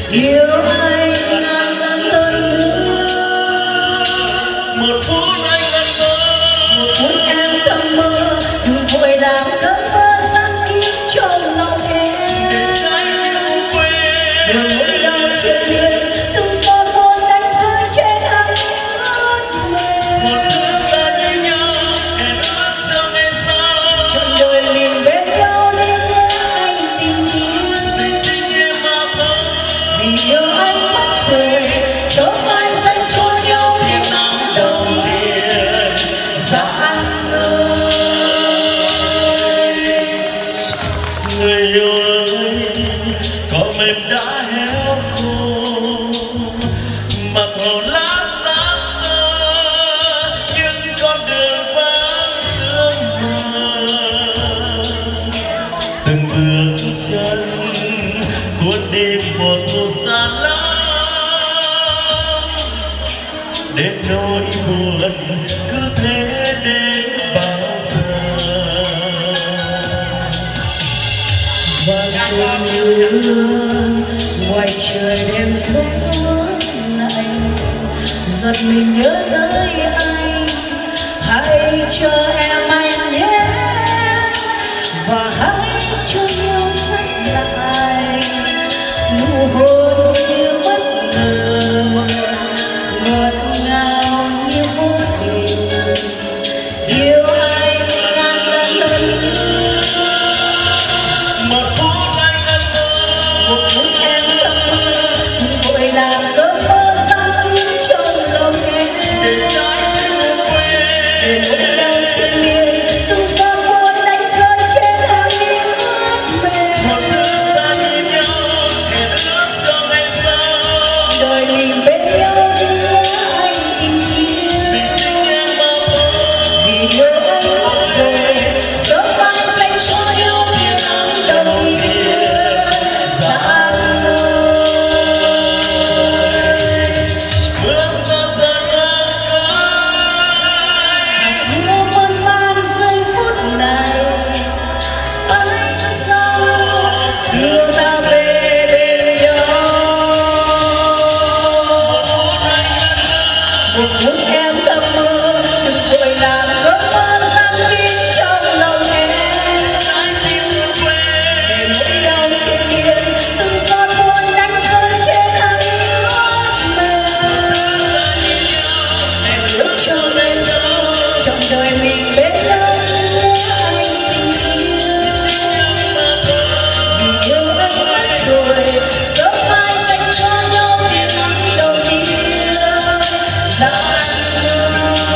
yêu anh ngàn lần nữa. Một phút anh ngẩn ngơ, một phút em thầm mơ, đừng vội làm cơn mơ sáng kín trong lòng em. để trái tim ngủ quên. Đường nỗi đau chia chia, từng giọt buồn đánh rơi trên hàng ướt mềm. Một thứ ta như nhau, hẹn ước cho ngày sau. Trong đời mình bên nhau nên nhớ anh tình yêu. Vì chính em mà thôi, Vì yêu anh mất rồi, sớm mai dành cho nhau niềm nắng đầu tiên. Dạ anh ơi, người yêu ơi, cỏ mềm đã héo khô, mặt hồ lá xác xơ, nhưng con đường vắng sương mờ. Từng bước chân cuốn đi một màu xa lắm, đến nỗi buồn cứ thế đến bao giờ. và tình yêu ngoài trời đêm rất lạnh, giật mình nhớ tới anh. Hãy cho em anh nhé, và hãy cho nhau rất lại. Nụ hôn như bất ngờ, ngọt ngào như vô tình. Yêu anh ngàn lần nữa. Một phút anh ngẩn ngơ, Một phút em thầm mơ, đừng vội làm cơn mơ sáng kín trong lòng em. để trái tim ngủ quên. Để nỗi đau trên miên, từng giọt buồn đánh rơi trên hàng mi ướt mềm. Một thứ ta như nhau, hẹn ước cho ngày sau. Đời mình bên nhau nên nhớ anh tình yêu. Vì chính em mà thôi, Vì yêu anh mất rồi, sớm mai dành cho nhau niềm nắng đầu tiên. Dạ anh ơi, mưa xa dần ngang cay. mưa mơn man giây phút này. Anh sao đưa ta về bên nhau. Một phút em thầm mơ, đừng vội làm cơn mơ sáng kín trong lòng em. Trái tim ngủ quên. Để nỗi đau trên miên, từng giọt buồn đánh rơi trên hàng mi ướt mềm. Em ước cho ngày sau, trong đời mình bên nhau nhớ anh tình yêu. Vì yêu anh mất rồi, sớm mai dành cho nhau niềm nắng đầu tiên. Dạ anh ơi.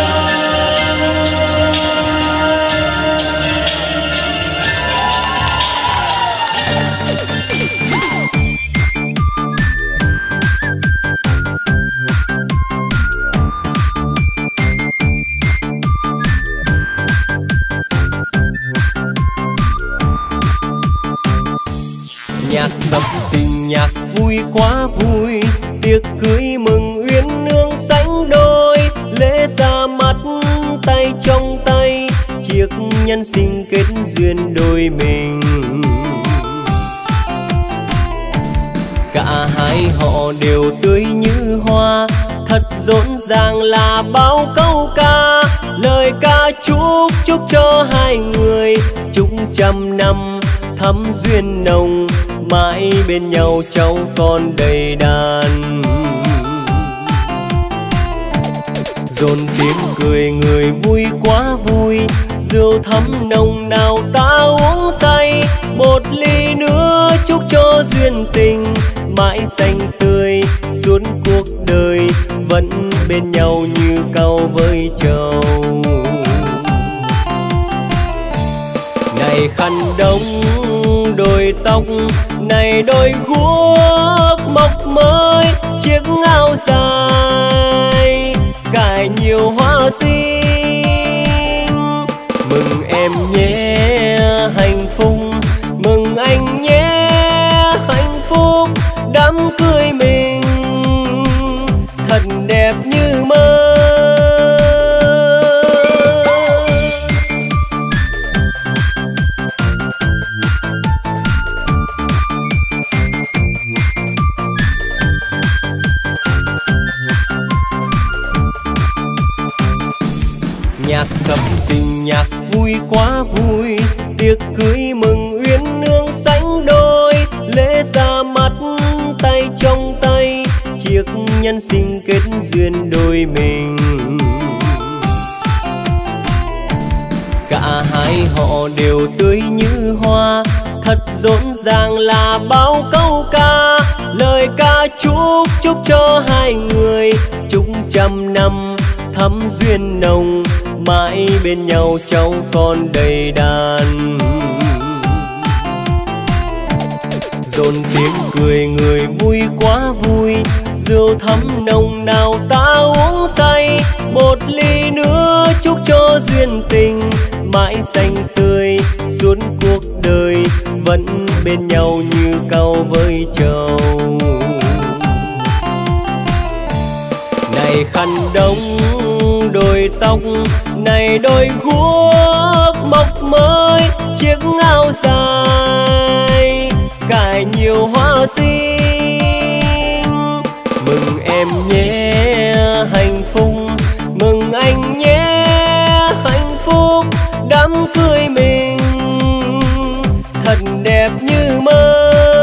Nhạc sập sình nhạc vui quá vui, tiệc cưới mừng uyên nương sánh đôi. Lễ ra mắt tay trong tay, chiếc nhân sinh kết duyên đôi mình. Cả hai họ đều tươi như hoa, thật rộn ràng là bao câu ca. Lời ca chúc cho hai người, chúc trăm năm thắm duyên nồng, mãi bên nhau cháu con đầy đàn. Dồn tiếng cười người vui quá vui, rượu thắm nồng nào ta uống say. Một ly nữa chúc cho duyên tình, mãi xanh tươi suốt cuộc đời, vẫn bên nhau như cau với trầu. Này khăn đông đôi tóc, này đôi guốc mộc mới, chiếc áo dài cài nhiều hoa xinh. Mừng em nhé hạnh phúc, mừng anh nhé hạnh phúc. Đám cưới mình thật đẹp như mơ. Nhạc sập sình nhạc vui quá vui, tiệc cưới mừng uyên nương sánh đôi, lễ ra mắt tay trong tay, chiếc nhân sinh kết duyên đôi mình. Cả hai họ đều tươi như hoa, thật rộn ràng là bao câu ca, lời ca chúc cho hai người chúc trăm năm thắm duyên nồng, mãi bên nhau cháu con đầy đàn. Dồn tiếng cười người vui quá vui, rượu thắm nồng nào ta uống say, một ly nữa chúc cho duyên tình mãi xanh tươi suốt cuộc đời, vẫn bên nhau như cau với trầu. Này khăn đông đôi tóc, này đôi guốc mộc mới, chiếc áo dài cài nhiều hoa xinh. Mừng em nhé hạnh phúc, mừng anh nhé hạnh phúc, đám cưới mình thật đẹp như mơ.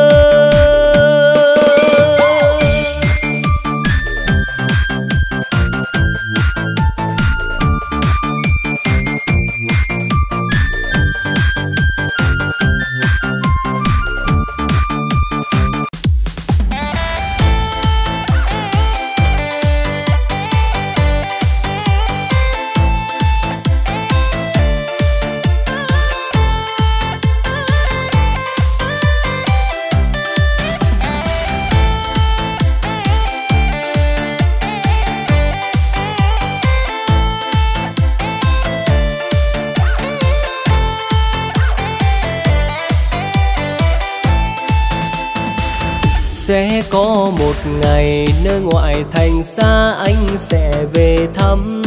Sẽ có một ngày nơi ngoại thành xa anh sẽ về thăm,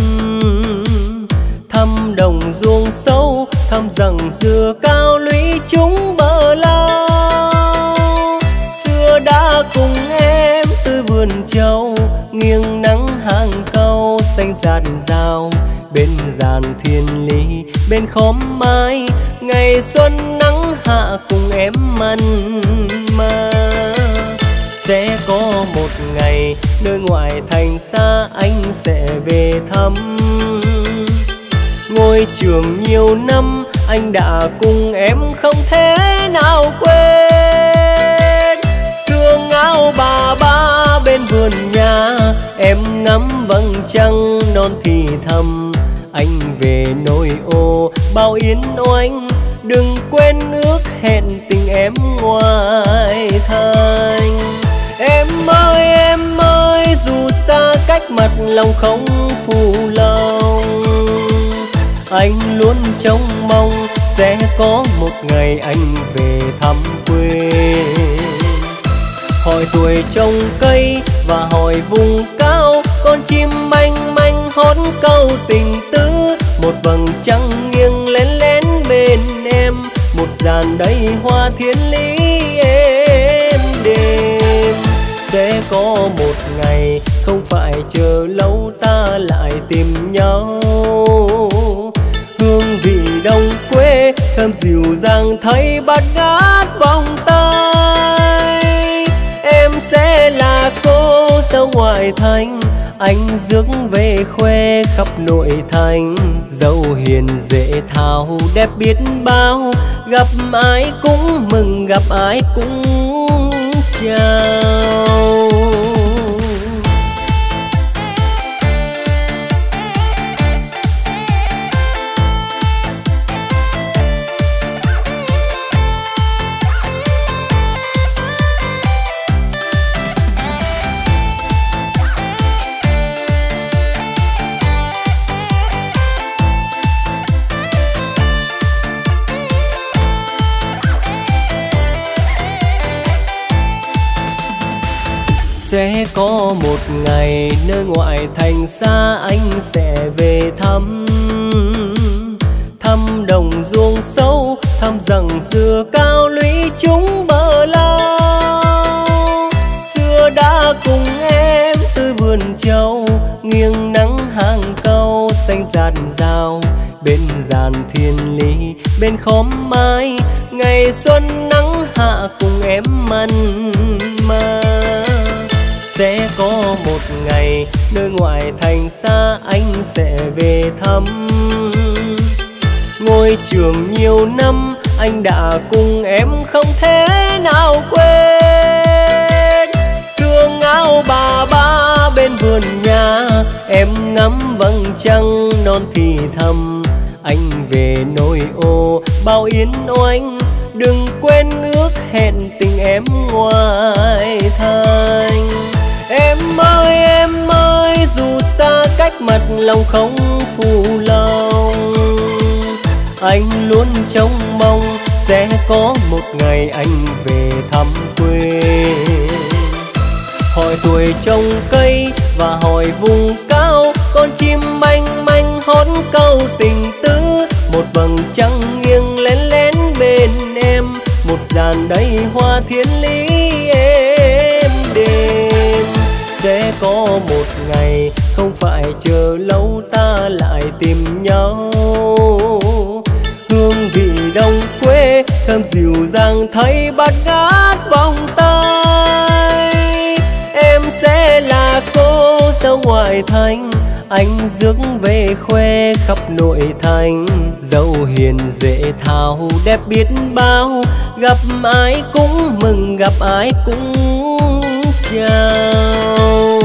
thăm đồng ruộng sâu, thăm rằng dừa cao lũy chúng bờ lao. Xưa đã cùng em từ vườn châu, nghiêng nắng hàng cau xanh rạt rào, bên giàn thiên lý bên khóm mai, ngày xuân nắng hạ cùng em mặn mà. Sẽ có một ngày nơi ngoại thành xa anh sẽ về thăm, ngôi trường nhiều năm anh đã cùng em không thể nào quên. Thương áo bà ba bên vườn nhà, em ngắm vầng trăng non thì thầm, anh về nội ô bao yến oanh, đừng quên ước hẹn tình em ngoài thành. Em ơi dù xa cách mặt lòng không phụ lòng, anh luôn trông mong sẽ có một ngày anh về thăm quê. Hỏi tuổi trồng cây và hỏi vùng cao, con chim manh manh hót câu tình tứ, một vầng trăng nghiêng lén lén bên em, một dàn đầy hoa thiên lý êm đềm. Sẽ có một ngày không phải chờ lâu ta lại tìm nhau, hương vị đồng quê thơm dịu dàng thấy bát ngát vòng tay. Em sẽ là cô dâu ngoại thành, anh rước về khoe khắp nội thành, dâu hiền dễ thao đẹp biết bao, gặp ai cũng mừng gặp ai cũng chào. Sẽ có một ngày nơi ngoại thành xa anh sẽ về thăm, thăm đồng ruộng sâu, thăm rằng dừa cao lũy chúng bờ lao. Xưa đã cùng em từ vườn châu, nghiêng nắng hàng cau xanh giạt rào, bên giàn thiên lý, bên khóm mai, ngày xuân nắng hạ cùng em mặn mà. Sẽ có một ngày nơi ngoại thành xa anh sẽ về thăm. Ngôi trường nhiều năm anh đã cùng em không thể nào quên. Thương áo bà ba bên vườn nhà, em ngắm vầng trăng non thì thầm. Anh về nội ô bao yên oanh, đừng quên ước hẹn tình em ngoài thành. Em ơi dù xa cách mặt lòng không phụ lòng. Anh luôn trông mong sẽ có một ngày anh về thăm quê. Hỏi tuổi trồng cây và hỏi vùng cao, con chim manh manh hót câu tình tứ. Một vầng trăng nghiêng lén lén bên em, một dàn đầy hoa thiên lý êm đềm. Sẽ có một ngày không phải chờ lâu ta lại tìm nhau. Hương vị đồng quê thơm dịu dàng thấy bát ngát vòng tay. Em sẽ là cô dâu ngoại thành, anh rước về khoe khắp nội thành. Dâu hiền dễ thao đẹp biết bao, gặp ai cũng mừng gặp ai cũng chào.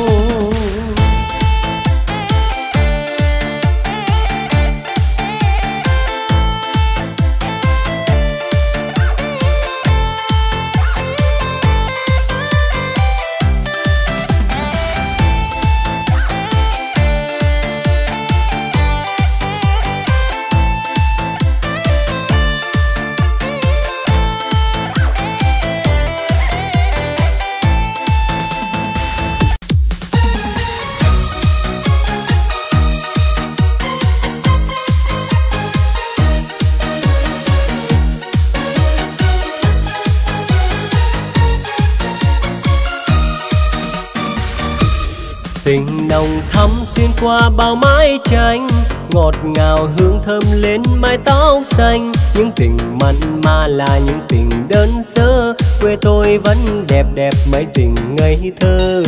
Tình nồng thắm xuyên qua bao mái tranh, ngọt ngào hương thơm lên mái tóc xanh. Những tình mặn mà là những tình đơn sơ, quê tôi vẫn đẹp đẹp mấy tình ngây thơ.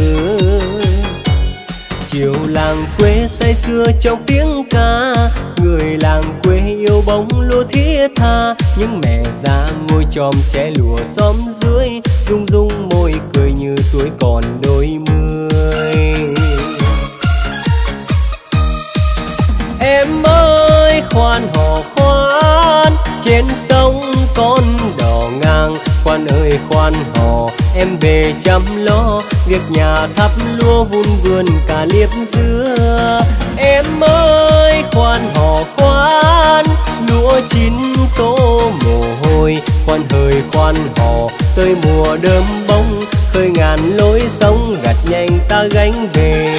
Chiều làng quê say sưa trong tiếng ca, người làng quê yêu bóng lúa thiết tha. Những mẹ già ngồi chòm che lụa xóm dưới, rung rung môi cười như tuổi còn đôi mươi. Em ơi khoan hò khoan, trên sông con đò ngang. Khoan ơi khoan hò, em về chăm lo việc nhà thắp lúa vun vườn cả liếp dưa. Em ơi khoan hò khoan, lúa chín tô mồ hôi. Khoan hơi khoan hò, tới mùa đơm bông, khơi ngàn lối sông gặt nhanh ta gánh về.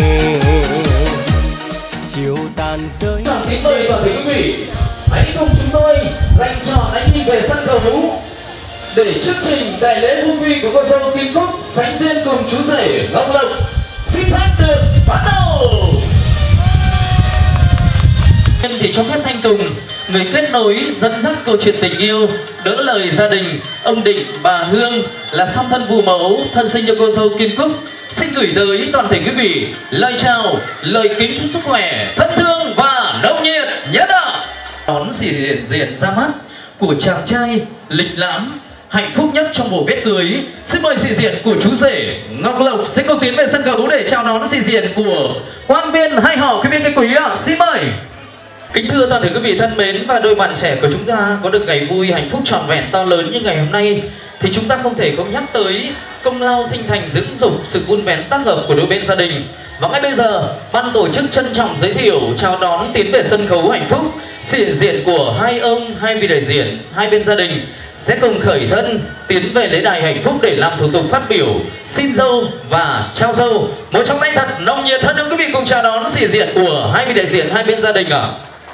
Chiều tàn rơi. Kính mời toàn thể quý vị hãy cùng chúng tôi dành trọn ánh nhìn về sân khấu để chương trình đại lễ vu vi của cô dâu Kim Cúc sánh duyên cùng chú rể Ngọc Lộc xin phép được bắt đầu. Thì cho phép Thanh Tùng, người kết nối dẫn dắt câu chuyện tình yêu, đỡ lời gia đình ông Định bà Hương là song thân phụ mẫu thân sinh cho cô dâu Kim Cúc, xin gửi tới toàn thể quý vị lời chào, lời kính chúc sức khỏe, thân thương và nồng nhiệt nhất ạ. Đón diện ra mắt của chàng trai lịch lãm hạnh phúc nhất trong bộ vest cưới. Xin mời sĩ diện của chú rể Ngọc Lộc sẽ cùng tiến về sân khấu để chào đón sĩ diện của quan viên hai họ quý viên khách quý ạ. Xin mời. Kính thưa toàn thể quý vị thân mến, và đôi bạn trẻ của chúng ta có được ngày vui hạnh phúc trọn vẹn to lớn như ngày hôm nay thì chúng ta không thể không nhắc tới công lao sinh thành dưỡng dục sự vun vén tác hợp của đôi bên gia đình. Và ngay bây giờ ban tổ chức trân trọng giới thiệu chào đón tiến về sân khấu hạnh phúc sĩ diện của hai ông, hai vị đại diện hai bên gia đình sẽ cùng khởi thân tiến về lễ đài hạnh phúc để làm thủ tục phát biểu xin dâu và trao dâu. Một trong tay thật nồng nhiệt hơn nữa quý vị cùng chào đón sĩ diện của hai vị đại diện hai bên gia đình ạ.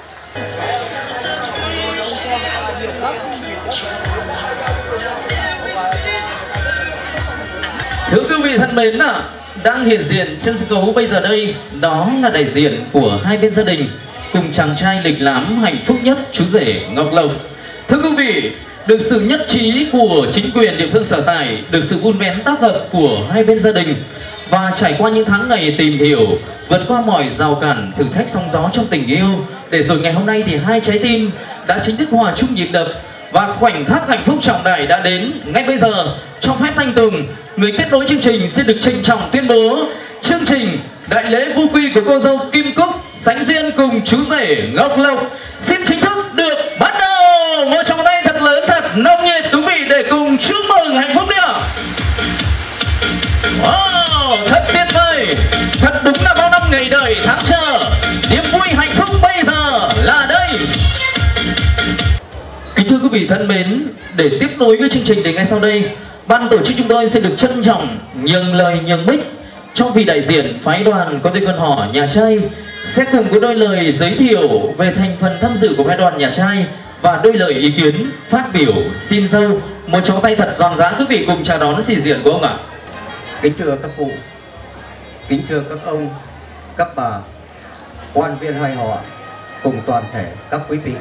Thưa quý vị thân mến đang hiện diện trên sân khấu bây giờ đây đó là đại diện của hai bên gia đình cùng chàng trai lịch lãm hạnh phúc nhất chú rể Ngọc Lộc. Thưa quý vị, được sự nhất trí của chính quyền địa phương sở tại, được sự vun vén tác hợp của hai bên gia đình và trải qua những tháng ngày tìm hiểu, vượt qua mọi rào cản, thử thách sóng gió trong tình yêu, để rồi ngày hôm nay thì hai trái tim đã chính thức hòa chung nhịp đập và khoảnh khắc hạnh phúc trọng đại đã đến. Ngay bây giờ, cho phép Thanh Tùng, người kết nối chương trình, xin được trịnh trọng tuyên bố chương trình đại lễ vu quy của cô dâu Kim Cúc sánh duyên cùng chú rể Ngọc Lộc xin chính thức được bắt đầu. Một tràng tay thật lớn, thật nồng nhiệt quý vị để cùng chúc mừng hạnh phúc đi ạ. Wow, thật tuyệt vời, thật đúng là bao năm ngày đợi tháng chờ, niềm vui hạnh phúc bây giờ là đây. Kính thưa quý vị thân mến, để tiếp nối với chương trình thì ngay sau đây, ban tổ chức chúng tôi sẽ được trân trọng nhường lời nhường mic cho vị đại diện phái đoàn có tên con họ nhà trai sẽ cùng có đôi lời giới thiệu về thành phần tham dự của phái đoàn nhà trai và đôi lời ý kiến phát biểu xin dâu. Một tràng tay thật giòn giã quý vị cùng chào đón sĩ diện của ông ạ. Kính thưa các cụ, kính thưa các ông, các bà, quan viên hai họ cùng toàn thể các quý vị.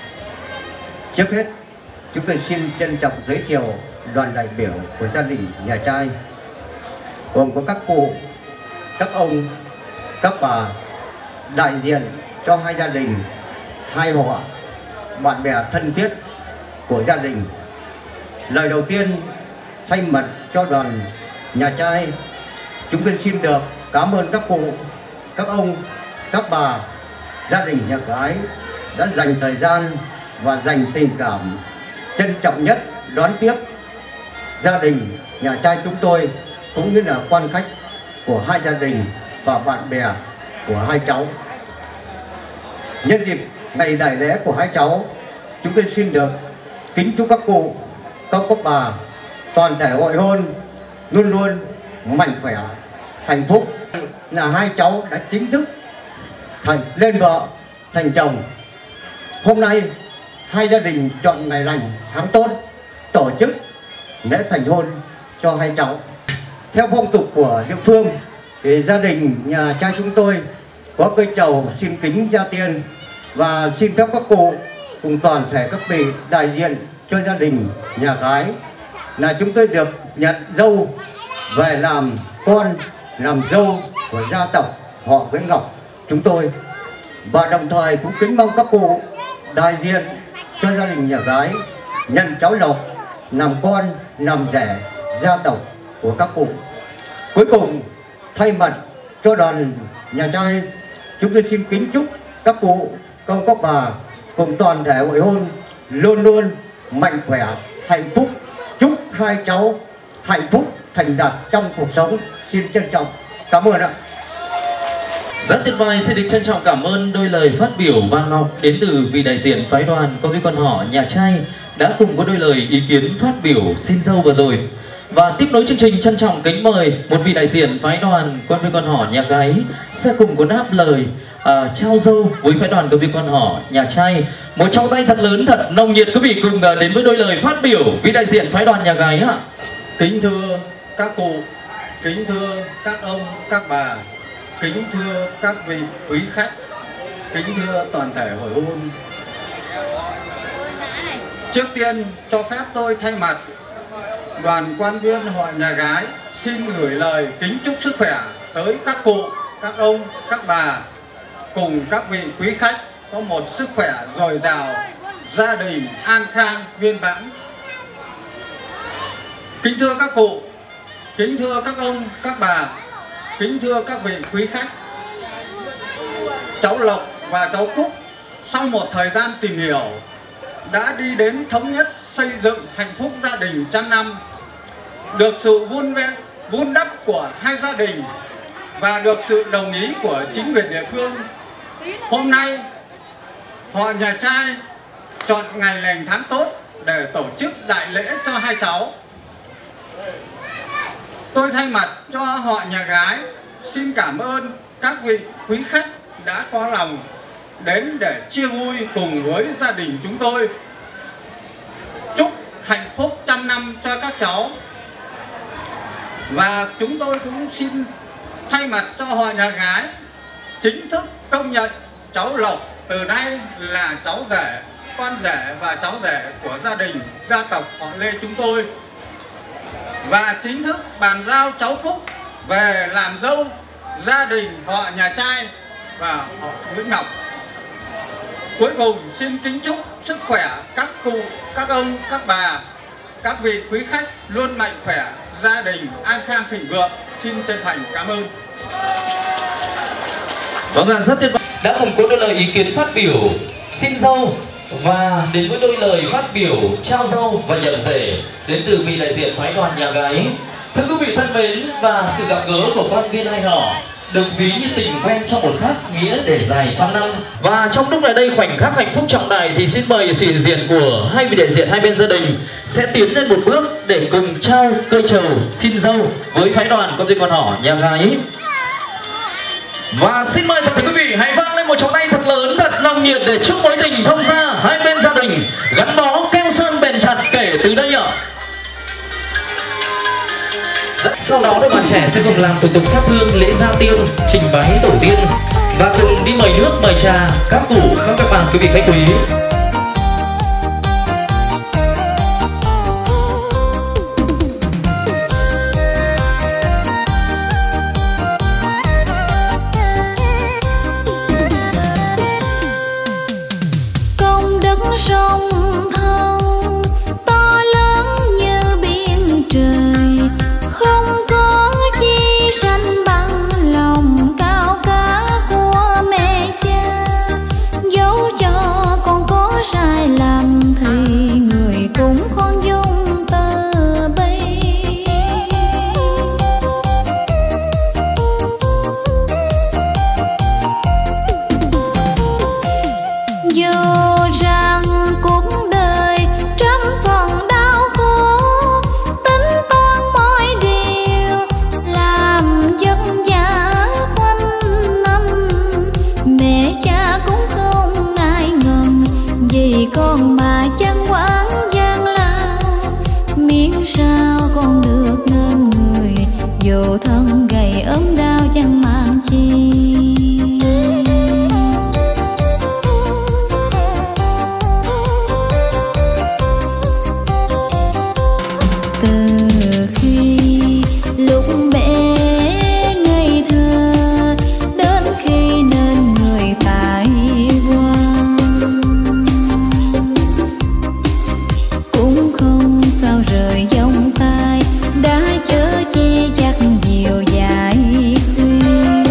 Trước hết, chúng tôi xin trân trọng giới thiệu đoàn đại biểu của gia đình nhà trai, gồm có các cụ, các ông, các bà, đại diện cho hai gia đình, hai họ, bạn bè thân thiết của gia đình. Lời đầu tiên, thay mặt cho đoàn nhà trai, chúng tôi xin được cảm ơn các cụ, các ông, các bà, gia đình nhà gái đã dành thời gian và dành tình cảm trân trọng nhất đón tiếp gia đình nhà trai chúng tôi, cũng như là quan khách của hai gia đình và bạn bè của hai cháu. Nhân dịp ngày đại lễ của hai cháu, chúng tôi xin được kính chúc các cụ, các bà, toàn thể hội hôn luôn luôn mạnh khỏe, hạnh phúc. Là hai cháu đã chính thức lên vợ thành chồng. Hôm nay hai gia đình chọn ngày lành tháng tốt tổ chức lễ thành hôn cho hai cháu. Theo phong tục của địa phương thì gia đình nhà trai chúng tôi có cây trầu xin kính gia tiên và xin phép các cụ cùng toàn thể các vị đại diện cho gia đình nhà gái là chúng tôi được nhận dâu về làm con, làm dâu của gia tộc họ Nguyễn Ngọc chúng tôi, và đồng thời cũng kính mong các cụ đại diện cho gia đình nhà gái nhận cháu Lộc làm con, làm rể gia tộc của các cụ. Cuối cùng, thay mặt cho đoàn nhà trai, chúng tôi xin kính chúc các cụ, các bà cùng toàn thể hội hôn luôn luôn mạnh khỏe, hạnh phúc. Chúc hai cháu hạnh phúc thành đạt trong cuộc sống. Xin trân trọng cảm ơn ạ. Rất tuyệt vời, xin được trân trọng cảm ơn đôi lời phát biểu vang ngọc đến từ vị đại diện phái đoàn có với con họ nhà trai đã cùng có đôi lời ý kiến phát biểu xin dâu vừa rồi. Và tiếp nối chương trình, trân trọng kính mời một vị đại diện phái đoàn con với con họ nhà gái sẽ cùng có đáp lời trao dâu với phái đoàn có với con họ nhà trai. Một tràng tay thật lớn, thật nồng nhiệt quý vị cùng đến với đôi lời phát biểu vị đại diện phái đoàn nhà gái ạ. Kính thưa các cụ, kính thưa các ông, các bà, kính thưa các vị quý khách, kính thưa toàn thể hội hôn. Trước tiên cho phép tôi thay mặt đoàn quan viên họ nhà gái xin gửi lời kính chúc sức khỏe tới các cụ, các ông, các bà cùng các vị quý khách có một sức khỏe dồi dào, gia đình an khang viên mãn. Kính thưa các cụ, kính thưa các ông, các bà, kính thưa các vị quý khách, cháu Lộc và cháu Cúc sau một thời gian tìm hiểu đã đi đến thống nhất xây dựng hạnh phúc gia đình trăm năm. Được sự vun đắp của hai gia đình và được sự đồng ý của chính quyền địa phương, hôm nay họ nhà trai chọn ngày lành tháng tốt để tổ chức đại lễ cho hai cháu. Tôi thay mặt cho họ nhà gái xin cảm ơn các vị quý khách đã có lòng đến để chia vui cùng với gia đình chúng tôi. Chúc hạnh phúc trăm năm cho các cháu. Và chúng tôi cũng xin thay mặt cho họ nhà gái chính thức công nhận cháu Lộc từ nay là cháu rể, con rể và cháu rể của gia đình gia tộc họ Lê chúng tôi, và chính thức bàn giao cháu Phúc về làm dâu gia đình họ nhà trai và họ Nguyễn Ngọc. Cuối cùng xin kính chúc sức khỏe các cụ, các ông, các bà, các vị quý khách luôn mạnh khỏe, gia đình an khang thịnh vượng. Xin chân thành cảm ơn. Vâng ạ, rất tuyệt vời. Đã cùng có đôi lời ý kiến phát biểu xin dâu và đến với đôi lời phát biểu trao dâu và nhận rể đến từ vị đại diện phái đoàn nhà gái. Thưa quý vị thân mến, và sự gặp gỡ của quan viên hai họ được ví như tình quen trong một khắc, nghĩa để dài trăm năm. Và trong lúc này đây khoảnh khắc hạnh phúc trọng đại thì xin mời sự hiện diện của hai vị đại diện hai bên gia đình sẽ tiến lên một bước để cùng trao cây trầu xin dâu với phái đoàn công ty quan họ nhà gái. Và xin mời toàn thể quý vị hãy vang lên một tràng tay thật lớn, thật nồng nhiệt để chúc mối tình thông gia hai bên gia đình gắn bó keo sơn bền chặt kể từ đây ạ. Sau đó đôi bạn trẻ sẽ cùng làm thủ tục thắp hương lễ gia tiên, trình bái tổ tiên và cùng đi mời nước mời trà các cụ các bạn quý vị khách quý. Công đất sông thân to lớn như biển trời, không có chi sanh bằng lòng cao cả của mẹ cha. Dẫu cho con có sai lầm thì người cũng khoan dung từ bi. Dù rằng cuộc đời trăm phần đau khổ, tính toán mọi điều làm dân dã quanh năm, mẹ cha cũng không ngại ngần vì con mà chẳng quản gian lao. Miễn sao con được nên người, dù thân gầy ốm đau chẳng mang chi. Từ khi lúc bé ngây thơ đến khi nên người tại quan, cũng không sao rời vòng tay đã chở che dắt dìu dải khuyên.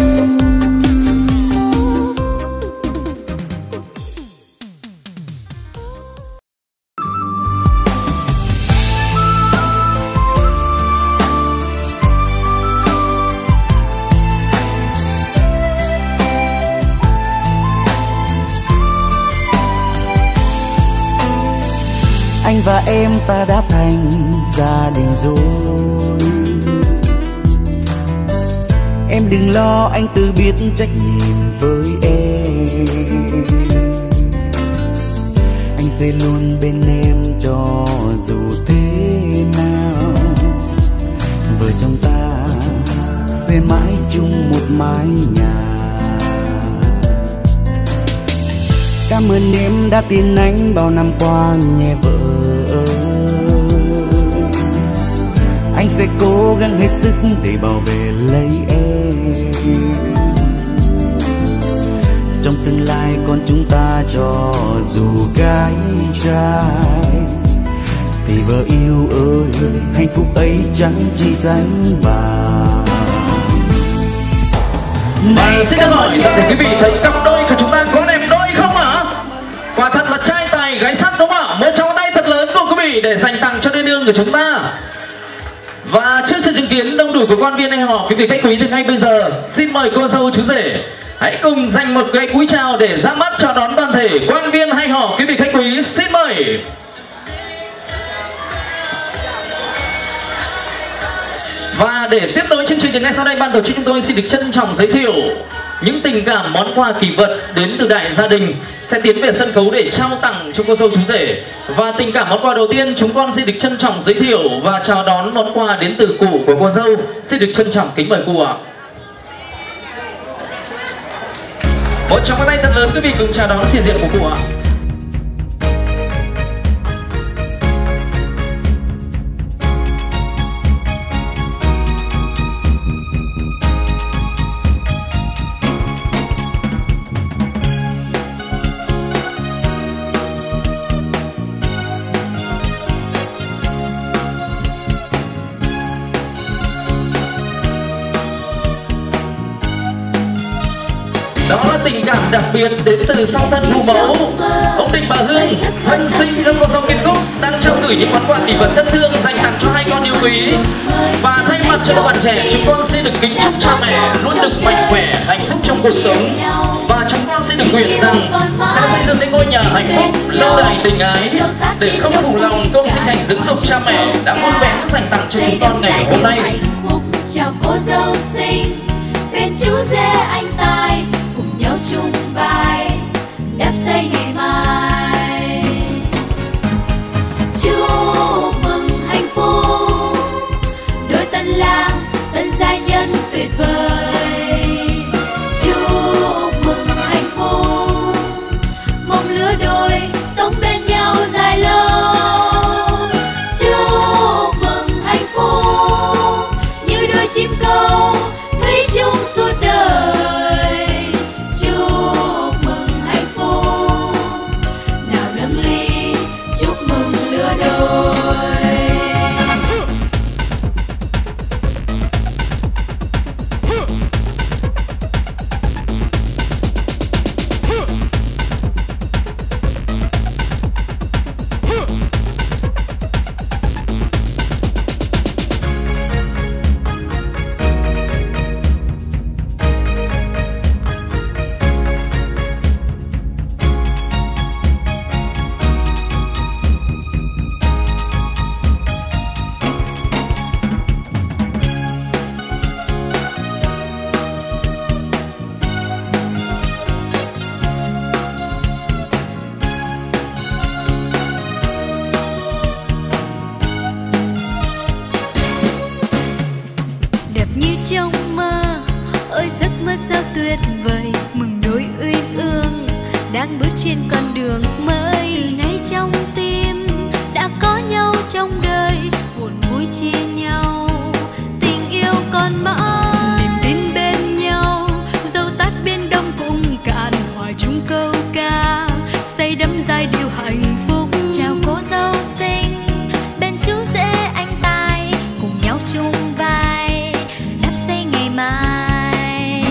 Anh và em ta đã thành gia đình rồi. Em đừng lo, anh tự biết trách nhiệm với em. Anh sẽ luôn bên em cho dù thế nào. Vợ chồng ta sẽ mãi chung một mái nhà. Cảm ơn em đã tin anh bao năm qua nhé vợ ơi. Anh sẽ cố gắng hết sức để bảo vệ lấy em. Trong tương lai con chúng ta cho dù gái trai thì vợ yêu ơi, hạnh phúc ấy chẳng chỉ sánh bằng. Này xin được hỏi tất cả quý vị thấy cặp đôi của chúng ta có đẹp đôi không ạ? Quả thật là trai tài gái sắc đúng không ạ? Một tràng tay thật lớn của quý vị để dành tặng cho đôi nương của chúng ta. Và trước sự chứng kiến đông đủ của quan viên hay họ, quý vị khách quý thì ngay bây giờ xin mời cô dâu chú rể hãy cùng dành một cái cúi chào để ra mắt chào đón toàn thể quan viên hay họ, quý vị khách quý xin mời. Và để tiếp nối chương trình thì ngay sau đây ban tổ chức chúng tôi xin được trân trọng giới thiệu những tình cảm món quà kỷ vật đến từ đại gia đình sẽ tiến về sân khấu để trao tặng cho cô dâu chú rể. Và tình cảm món quà đầu tiên chúng con xin được trân trọng giới thiệu và chào đón món quà đến từ cụ của cô dâu. Xin được trân trọng kính mời cụ ạ. Một tràng pháo tay thật lớn quý vị cùng chào đón sự hiện diện của cụ ạ. Đó là tình cảm đặc biệt đến từ song thân phụ mẫu. Ông Đình bà Hương thân sinh trong con sông Kim Cúc đang trao gửi những món quà kỷ vật thân thương dành tặng cho hai con yêu quý. Và thay mặt cho các bạn trẻ, chúng con xin được kính chúc cha mẹ luôn được mạnh khỏe, hạnh phúc trong cuộc sống. Và chúng con xin được nguyện rằng sẽ xây dựng nên ngôi nhà hạnh phúc, lâu đài tình ái, để không phụ lòng công sinh thành dưỡng dục cha mẹ đã muôn vén dành tặng cho chúng con ngày hôm nay. Chào cô dâu xinh, bên chú rể anh Tài, cùng nhau chung vai đắp xây ngày mai. Chúc mừng hạnh phúc đôi tân lang tân gia nhân tuyệt vời. Chúc mừng hạnh phúc mong lứa đôi sống bên nhau dài lâu. Chúc mừng hạnh phúc như đôi chim câu thủy chung suốt đời. Chúc mừng hạnh phúc nào nâng ly chúc mừng lứa đôi. Đẹp như trong mơ, ôi giấc mơ sao tuyệt vời. Mừng đôi uyên ương đang bước trên con đường mới. Từ nay trong tim đã có nhau trong đời, buồn vui chia nhau, tình yêu còn mãi. Niềm tin bên nhau, dẫu tắt biển đông cũng cạn, hòa chung câu ca say đắm giai điệu hạnh phúc. Chào cô dâu xinh, bên chú rể anh Tài, cùng nhau chung vai đắp xây ngày mai.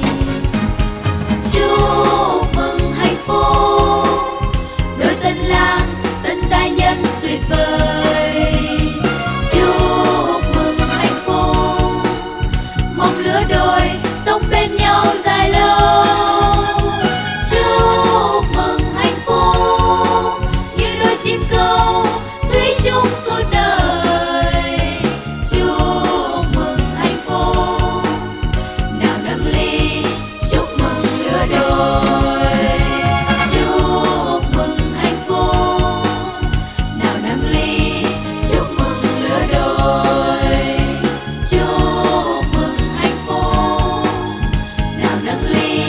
Chúc mừng hạnh phúc đôi tân lang tân gia nhân tuyệt vời. Chúc mừng hạnh phúc mong lứa đôi sống bên nhau dài lâu. Chúc mừng hạnh phúc như đôi chim câu thủy chung suốt đời. Chúc mừng hạnh phúc nào nâng ly chúc mừng lứa đôi. Chúc mừng hạnh phúc nào nâng ly chúc mừng lứa đôi. Chúc mừng hạnh phúc nào nâng ly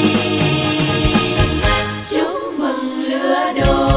chúc mừng lứa đôi.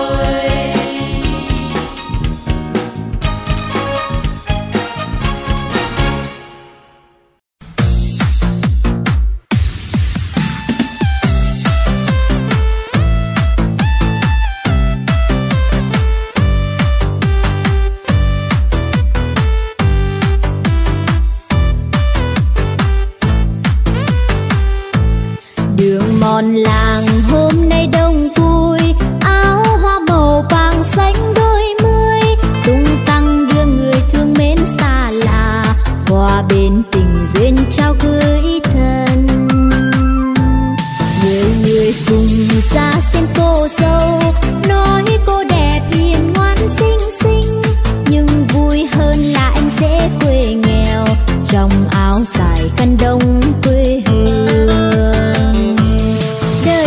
Đường mòn làng hôm nay đông vui, áo hoa màu vàng xanh đôi mươi, tung tăng đưa người thương mến xa lạ qua bên tình duyên trao cưới thân. Người người cùng ra xem cô dâu, nói cô đẹp hiền ngoan xinh xinh, nhưng vui hơn là anh sẽ quê nghèo trong áo dài khăn đông quê hương.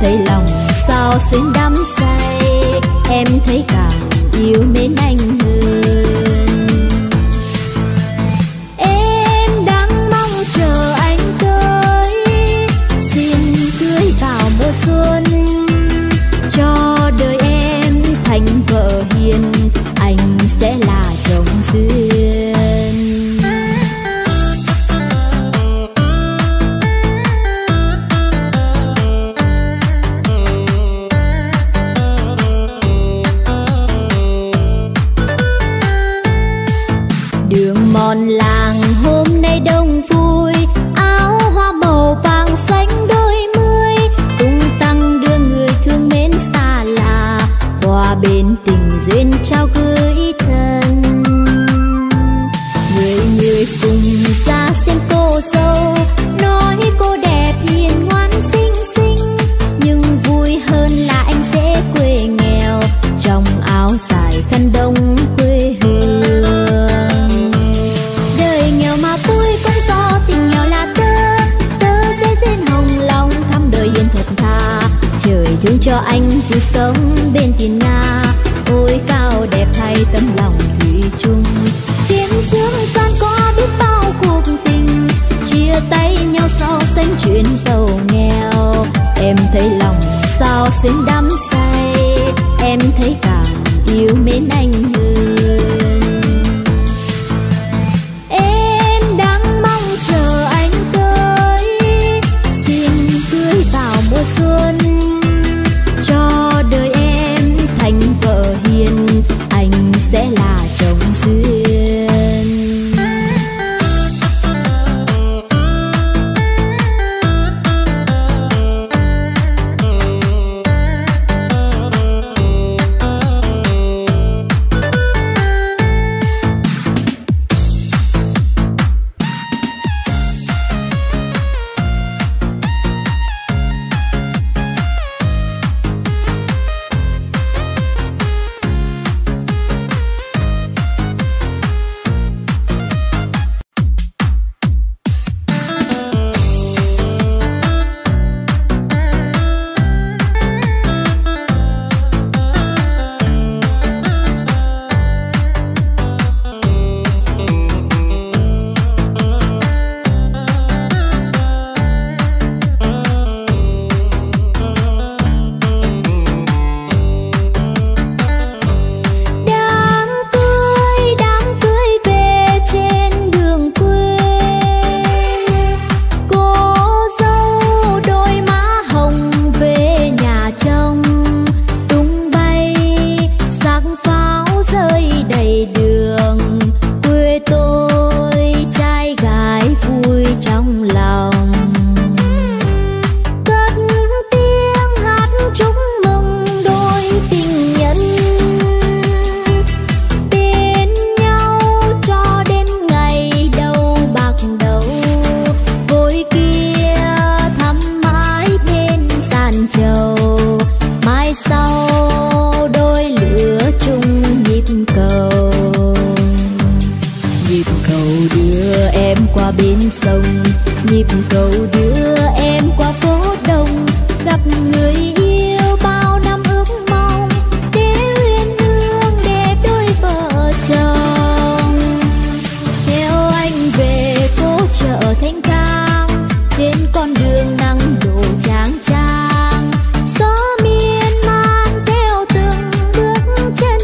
thấy lòng sao xuyên đắm say, em thấy càng yêu mến anh hơn. Em đang mong chờ anh tới, xin cưới vào mùa xuân, cho đời em thành vợ hiền, anh sẽ là chồng duyên. Đường mòn làng hôm nay đông vui, áo hoa màu vàng xanh đôi mươi, tung tăng đưa người thương mến xa lạ, qua bên tình duyên trao cưới thân. Người người cùng ra xem cô dâu, nói cô đẹp hiền ngoan xinh xinh, nhưng vui hơn là anh sẽ quê nghèo, trong áo dài khăn đông quê hương. Đời nghèo mà vui cũng do tình nghèo là tớ sẽ duyên hồng lòng thăm đời yên thật thà, trời thương cho anh vui sống bên thiên nga, ôi cao đẹp thay tấm lòng thủy chung. Trên xương gian có biết bao cuộc tình, chia tay nhau so sánh chuyện giàu nghèo, em thấy lòng sao xuyên đắm say, em thấy càng yêu mến anh hơn. Em đang mong chờ anh tới, xin cưới vào mùa xuân, cho đời em thành vợ hiền, anh sẽ là chồng duyên. nhịp cầu đưa em qua phố đông, gặp người yêu bao năm ước mong để uyên ương đẹp đôi vợ chồng. Theo anh về phố chợ Thanh Khang, trên con đường nắng đổ chang chang, gió miên man theo từng bước chân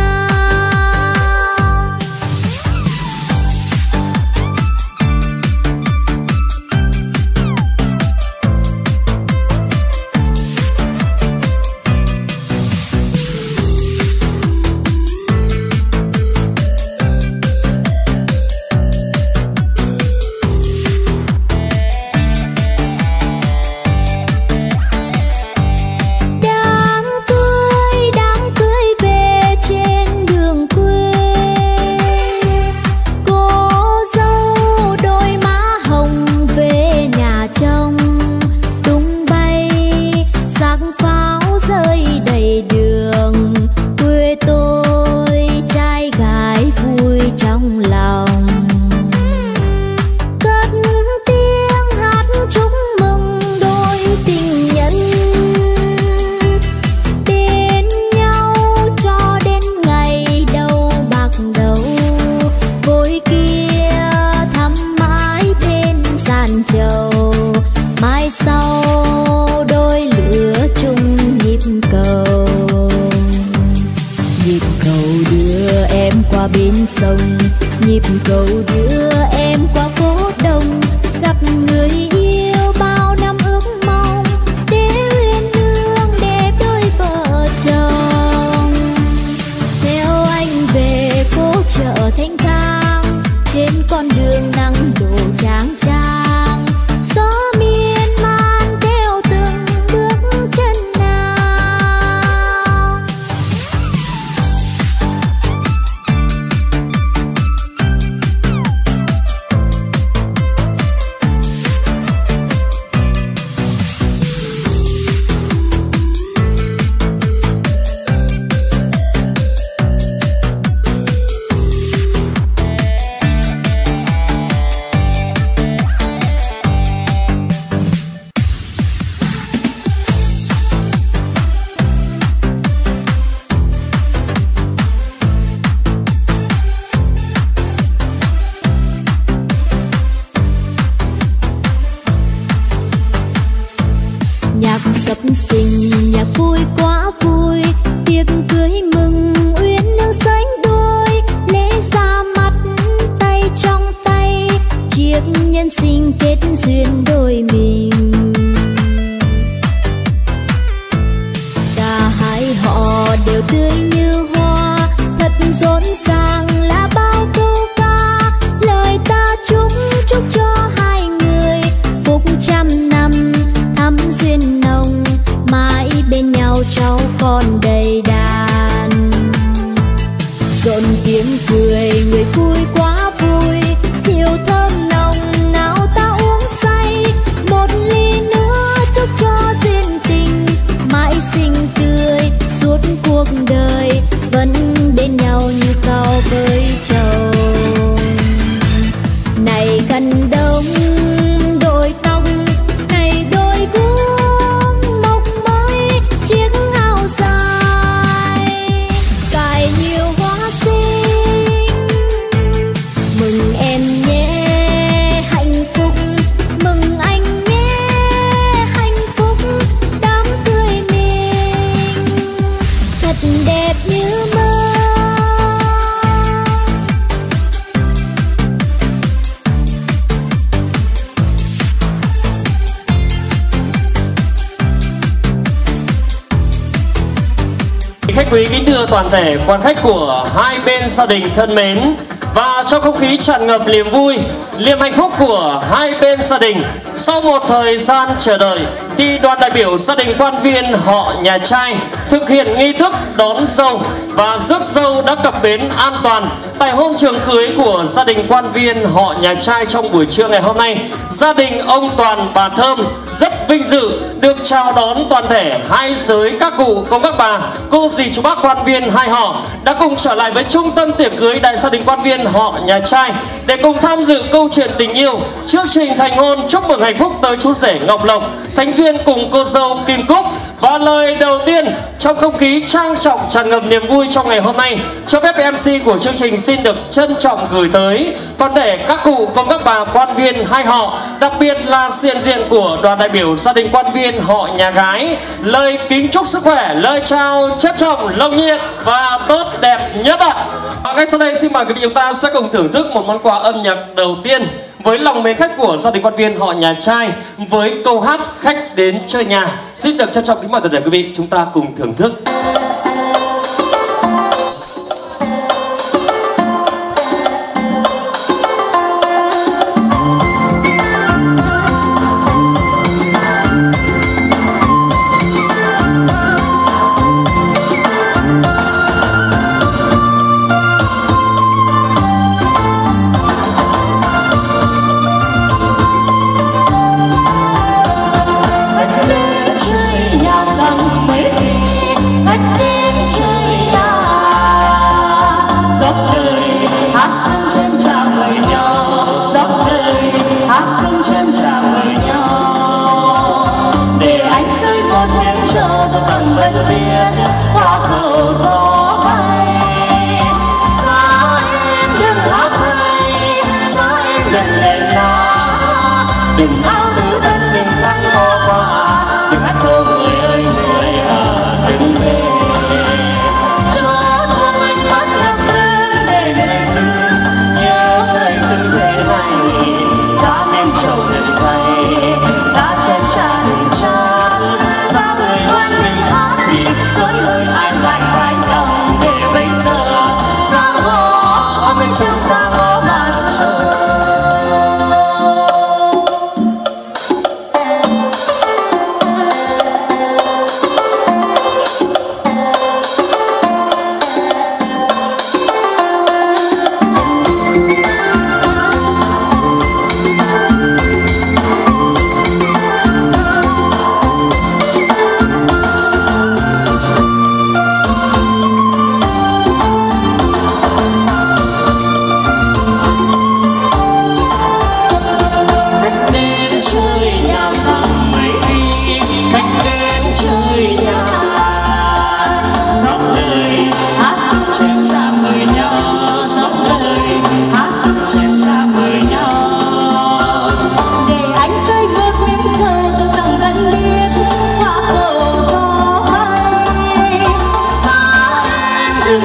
nàng. đưa em qua bên sông, nhịp cầu đưa em qua phố đông. Gặp người yêu bao năm ước mong, để uyên ương đẹp đôi vợ chồng. Theo anh về phố chợ Thanh Thang, trên con đường nắng đổ chang chang, gió miên man theo từng bước chân nàng. Nhạc sập sình, nhạc vui quá vui, tiệc cưới mừng uyên ương sánh đôi. Lễ ra mắt tay trong tay, chiếc nhân sinh kết duyên đôi mình. Cả hai họ đều tươi như hoa, thật rộn ràng là bao câu ca. Lời ta chúc cho hai người phúc trăm năm thắm duyên nồng, mãi bên nhau cháu con đầy đàn. Rộn tiếng cười người vui quá vui, rượu thơm nồng nào ta uống say. Một ly nữa chúc cho duyên tình mãi xinh tươi suốt cuộc đời, vẫn bên nhau như cao với chồng. Này gần đông đôi tóc, này đôi guốc mộc mới, chiếc áo dài cài nhiều hoa xinh. Mừng em nhé hạnh phúc, mừng anh nhé hạnh phúc, đám cưới mình thật đẹp như mơ. Khách quý kính thưa toàn thể quan khách của hai bên gia đình thân mến, và trong không khí tràn ngập niềm vui, niềm hạnh phúc của hai bên gia đình, sau một thời gian chờ đợi thì đoàn đại biểu gia đình quan viên họ nhà trai thực hiện nghi thức đón dâu và rước dâu đã cập bến an toàn tại hôm trường cưới của gia đình quan viên họ nhà trai. Trong buổi trưa ngày hôm nay, gia đình ông Toàn bà Thơm rất vinh dự được chào đón toàn thể hai giới các cụ công các bà, cô dì chú bác quan viên hai họ đã cùng trở lại với trung tâm tiệc cưới đại gia đình quan viên họ nhà trai để cùng tham dự câu chuyện tình yêu, chương trình thành hôn chúc mừng hạnh phúc tới chú rể Ngọc Lộc, sánh duyên cùng cô dâu Kim Cúc. Và lời đầu tiên trong không khí trang trọng tràn ngập niềm vui trong ngày hôm nay, cho phép MC của chương trình xin được trân trọng gửi tới toàn thể các cụ công các bà quan viên hai họ, đặc biệt là diện diện của đoàn đại biểu gia đình quan viên họ nhà gái, lời kính chúc sức khỏe, lời chào chất trọng, nồng nhiệt và tốt đẹp nhất ạ. Và ngay sau đây xin mời quý vị chúng ta sẽ cùng thưởng thức một món quà âm nhạc đầu tiên với lòng mến khách của gia đình quan viên họ nhà trai với câu hát Khách Đến Chơi Nhà. Xin được trân trọng kính mời toàn thể quý vị chúng ta cùng thưởng thức. Đừng áo tứ thân mình thanh bỏ qua, đừng hát câu người ơi người à đừng về. Cho thương anh mắt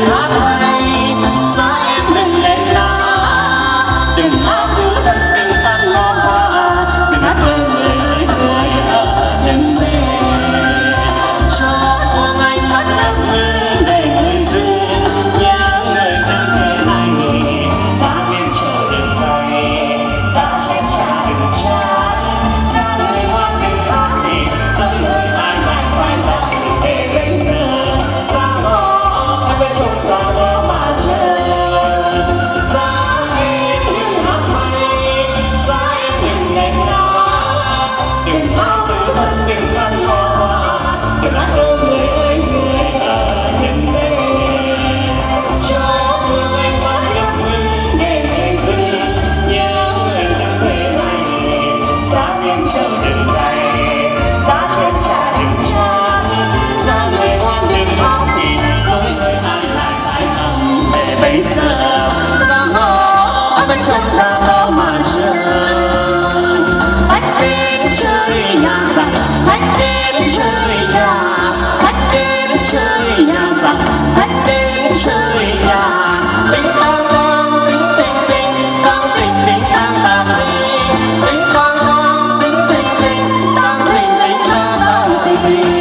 hát hay. Xa em đừng lên lá, đừng hát cứ đất, đừng tan lo hoa, đừng hát ơi người ơi ở nhân mê. Cho buông anh mắt lặng ngừng để người dưng nhớ người dưng thế này. Giá biên chờ đừng bay, giá chén trà đừng chán, giá người ngoan đừng hát đi, giá người ai lại phải lòng để bây giờ. Giá ngõ em với chồng giá đó mà chờ, giá em đừng hát hay, giá em đừng đánh đá, đừng áo tư thân đừng ăn lo hoa, đừng hát ơ người ơi người ở nhân đây. Cho thương anh mắt ngập ngừng để người dưng nhớ người dưng thế này. Giá biên chờ đừng bay, giá chén trà đừng chán, giá người ngoan đừng hát thì rồi người ai lại phải lòng để bây giờ. Giá ngõ em bên trong giá đó mà chờ, khách đến chơi nhà rằng, khách đến chơi nhà, khách đến chơi nhà rằng, khách đến chơi nhà. Tình tang tang tình tình tình, tang tình tình tang tang tình, tình tang tang tình tình tình, tang tình tình tang tang tình.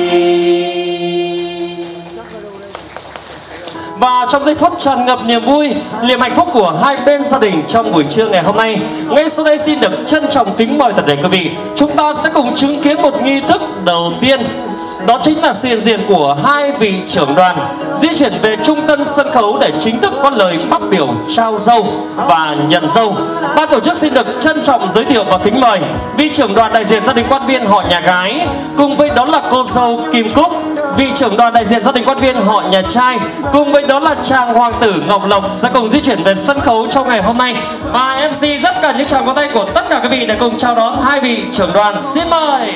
Và trong giây phút tràn ngập niềm vui, niềm hạnh phúc của hai bên gia đình trong buổi trưa ngày hôm nay, ngay sau đây xin được trân trọng kính mời toàn thể quý vị, chúng ta sẽ cùng chứng kiến một nghi thức đầu tiên. Đó chính là sự hiện diện của hai vị trưởng đoàn di chuyển về trung tâm sân khấu để chính thức có lời phát biểu trao dâu và nhận dâu. Ban tổ chức xin được trân trọng giới thiệu và kính mời vị trưởng đoàn đại diện gia đình quan viên họ nhà gái, cùng với đó là cô dâu Kim Cúc, vị trưởng đoàn đại diện gia đình quan viên họ nhà trai, cùng với đó là chàng hoàng tử Ngọc Lộc sẽ cùng di chuyển về sân khấu trong ngày hôm nay. Và MC rất cần những tràng pháo tay của tất cả quý vị để cùng chào đón hai vị trưởng đoàn. Xin mời.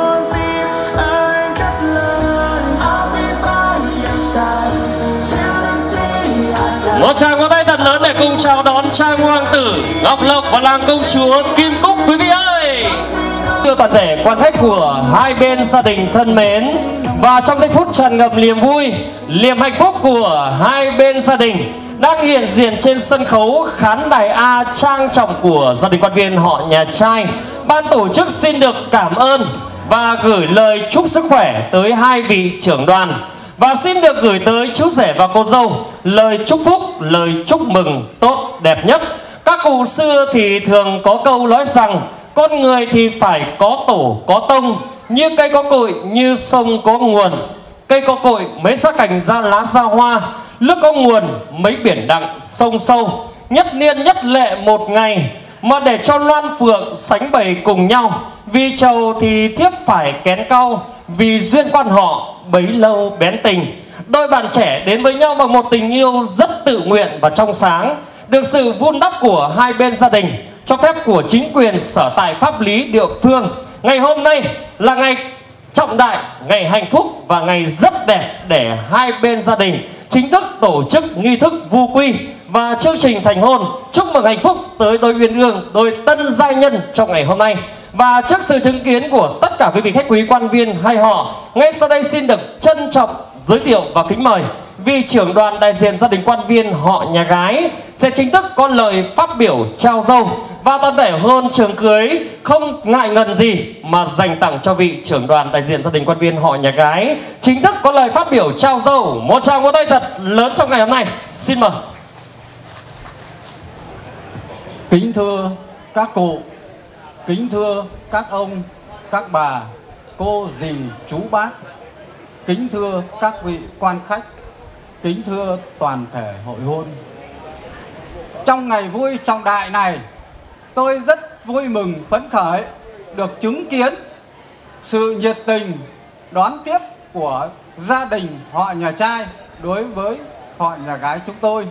Một tràng pháo tay thật lớn để cùng chào đón chàng hoàng tử Ngọc Lộc và làng công chúa Kim Cúc quý vị ơi. Thưa toàn thể quan khách của hai bên gia đình thân mến, và trong giây phút tràn ngập niềm vui, niềm hạnh phúc của hai bên gia đình đang hiện diện trên sân khấu khán đài A trang trọng của gia đình quan viên họ nhà trai, ban tổ chức xin được cảm ơn và gửi lời chúc sức khỏe tới hai vị trưởng đoàn, và xin được gửi tới chú rể và cô dâu lời chúc phúc, lời chúc mừng tốt đẹp nhất. Các cụ xưa thì thường có câu nói rằng con người thì phải có tổ có tông, như cây có cội như sông có nguồn. Cây có cội mấy sắc cành ra lá ra hoa, nước có nguồn mấy biển đặng sông sâu. Nhất niên nhất lệ một ngày, mà để cho loan phượng sánh bầy cùng nhau. Vì trầu thì thiếp phải kén cau, vì duyên quan họ bấy lâu bén tình. Đôi bạn trẻ đến với nhau bằng một tình yêu rất tự nguyện và trong sáng, được sự vun đắp của hai bên gia đình, cho phép của chính quyền sở tại pháp lý địa phương. Ngày hôm nay là ngày trọng đại, ngày hạnh phúc và ngày rất đẹp để hai bên gia đình chính thức tổ chức nghi thức vu quy và chương trình thành hôn. Chúc mừng hạnh phúc tới đôi uyên ương, đôi tân giai nhân trong ngày hôm nay. Và trước sự chứng kiến của tất cả quý vị khách quý quan viên hai họ, ngay sau đây xin được trân trọng giới thiệu và kính mời vị trưởng đoàn đại diện gia đình quan viên họ nhà gái sẽ chính thức có lời phát biểu trao dâu, và toàn thể hôn trường cưới không ngại ngần gì mà dành tặng cho vị trưởng đoàn đại diện gia đình quan viên họ nhà gái chính thức có lời phát biểu trao dâu. Một tràng vỗ tay thật lớn trong ngày hôm nay. Xin mời. Kính thưa các cụ, kính thưa các ông, các bà, cô dì, chú bác, kính thưa các vị quan khách, kính thưa toàn thể hội hôn. Trong ngày vui trọng đại này, tôi rất vui mừng phấn khởi được chứng kiến sự nhiệt tình đón tiếp của gia đình họ nhà trai đối với họ nhà gái chúng tôi.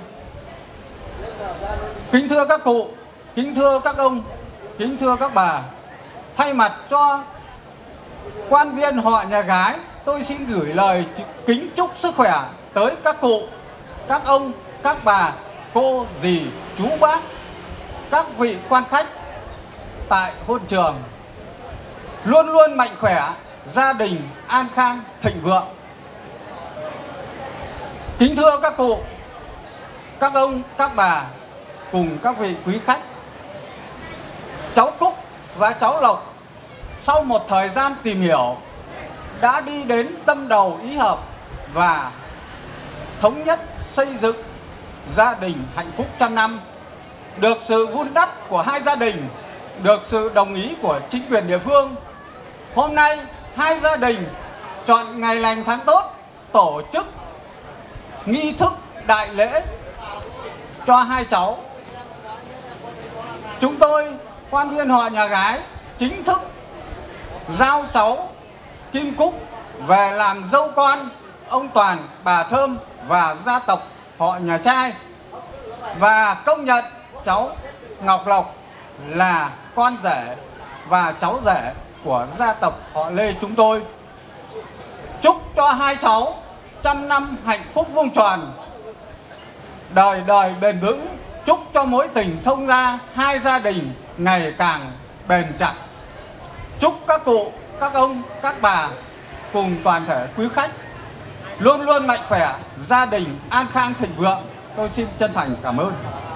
Kính thưa các cụ, kính thưa các ông, kính thưa các bà, thay mặt cho quan viên họ nhà gái, tôi xin gửi lời kính chúc sức khỏe tới các cụ, các ông, các bà, cô, dì, chú bác, các vị quan khách tại hôn trường luôn luôn mạnh khỏe, gia đình an khang thịnh vượng. Kính thưa các cụ, các ông, các bà cùng các vị quý khách, cháu Cúc và cháu Lộc sau một thời gian tìm hiểu đã đi đến tâm đầu ý hợp và thống nhất xây dựng gia đình hạnh phúc trăm năm. Được sự vun đắp của hai gia đình, được sự đồng ý của chính quyền địa phương, hôm nay hai gia đình chọn ngày lành tháng tốt tổ chức nghi thức đại lễ cho hai cháu. Chúng tôi, quan viên họ nhà gái, chính thức giao cháu Kim Cúc về làm dâu con ông Toàn, bà Thơm và gia tộc họ nhà trai, và công nhận cháu Ngọc Lộc là con rể và cháu rể của gia tộc họ Lê chúng tôi. Chúc cho hai cháu trăm năm hạnh phúc vuông tròn, đời đời bền vững. Chúc cho mối tình thông gia hai gia đình ngày càng bền chặt. Chúc các cụ, các ông, các bà cùng toàn thể quý khách luôn luôn mạnh khỏe, gia đình an khang thịnh vượng. Tôi xin chân thành cảm ơn.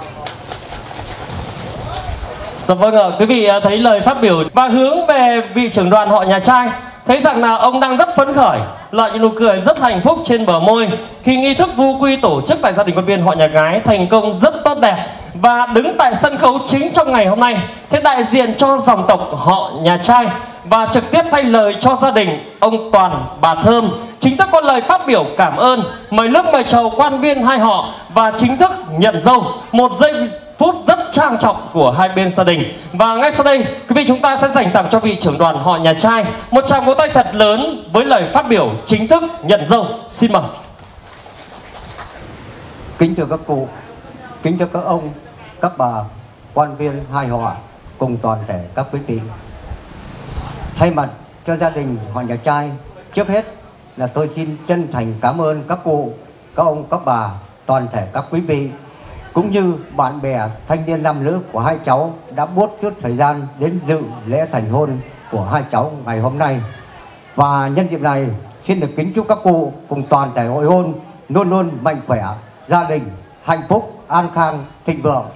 Dạ vâng ạ, quý vị thấy lời phát biểu và hướng về vị trưởng đoàn họ nhà trai, thấy rằng là ông đang rất phấn khởi, lại những nụ cười rất hạnh phúc trên bờ môi khi nghi thức vu quy tổ chức tại gia đình quan viên họ nhà gái thành công rất tốt đẹp. Và đứng tại sân khấu chính trong ngày hôm nay sẽ đại diện cho dòng tộc họ nhà trai và trực tiếp thay lời cho gia đình ông Toàn, bà Thơm chính thức có lời phát biểu cảm ơn, mời nước mời chầu quan viên hai họ và chính thức nhận dâu. Một giây phút rất trang trọng của hai bên gia đình. Và ngay sau đây, quý vị chúng ta sẽ dành tặng cho vị trưởng đoàn họ nhà trai một tràng vỗ tay thật lớn với lời phát biểu chính thức nhận dâu. Xin mời. Kính thưa các cụ, kính thưa các ông, các bà, quan viên hai họ cùng toàn thể các quý vị. Thay mặt cho gia đình họ nhà trai, trước hết là tôi xin chân thành cảm ơn các cụ, các ông, các bà, toàn thể các quý vị cũng như bạn bè thanh niên nam nữ của hai cháu đã bớt chút thời gian đến dự lễ thành hôn của hai cháu ngày hôm nay. Và nhân dịp này xin được kính chúc các cụ cùng toàn thể hội hôn luôn luôn mạnh khỏe, gia đình hạnh phúc, an khang, thịnh vượng.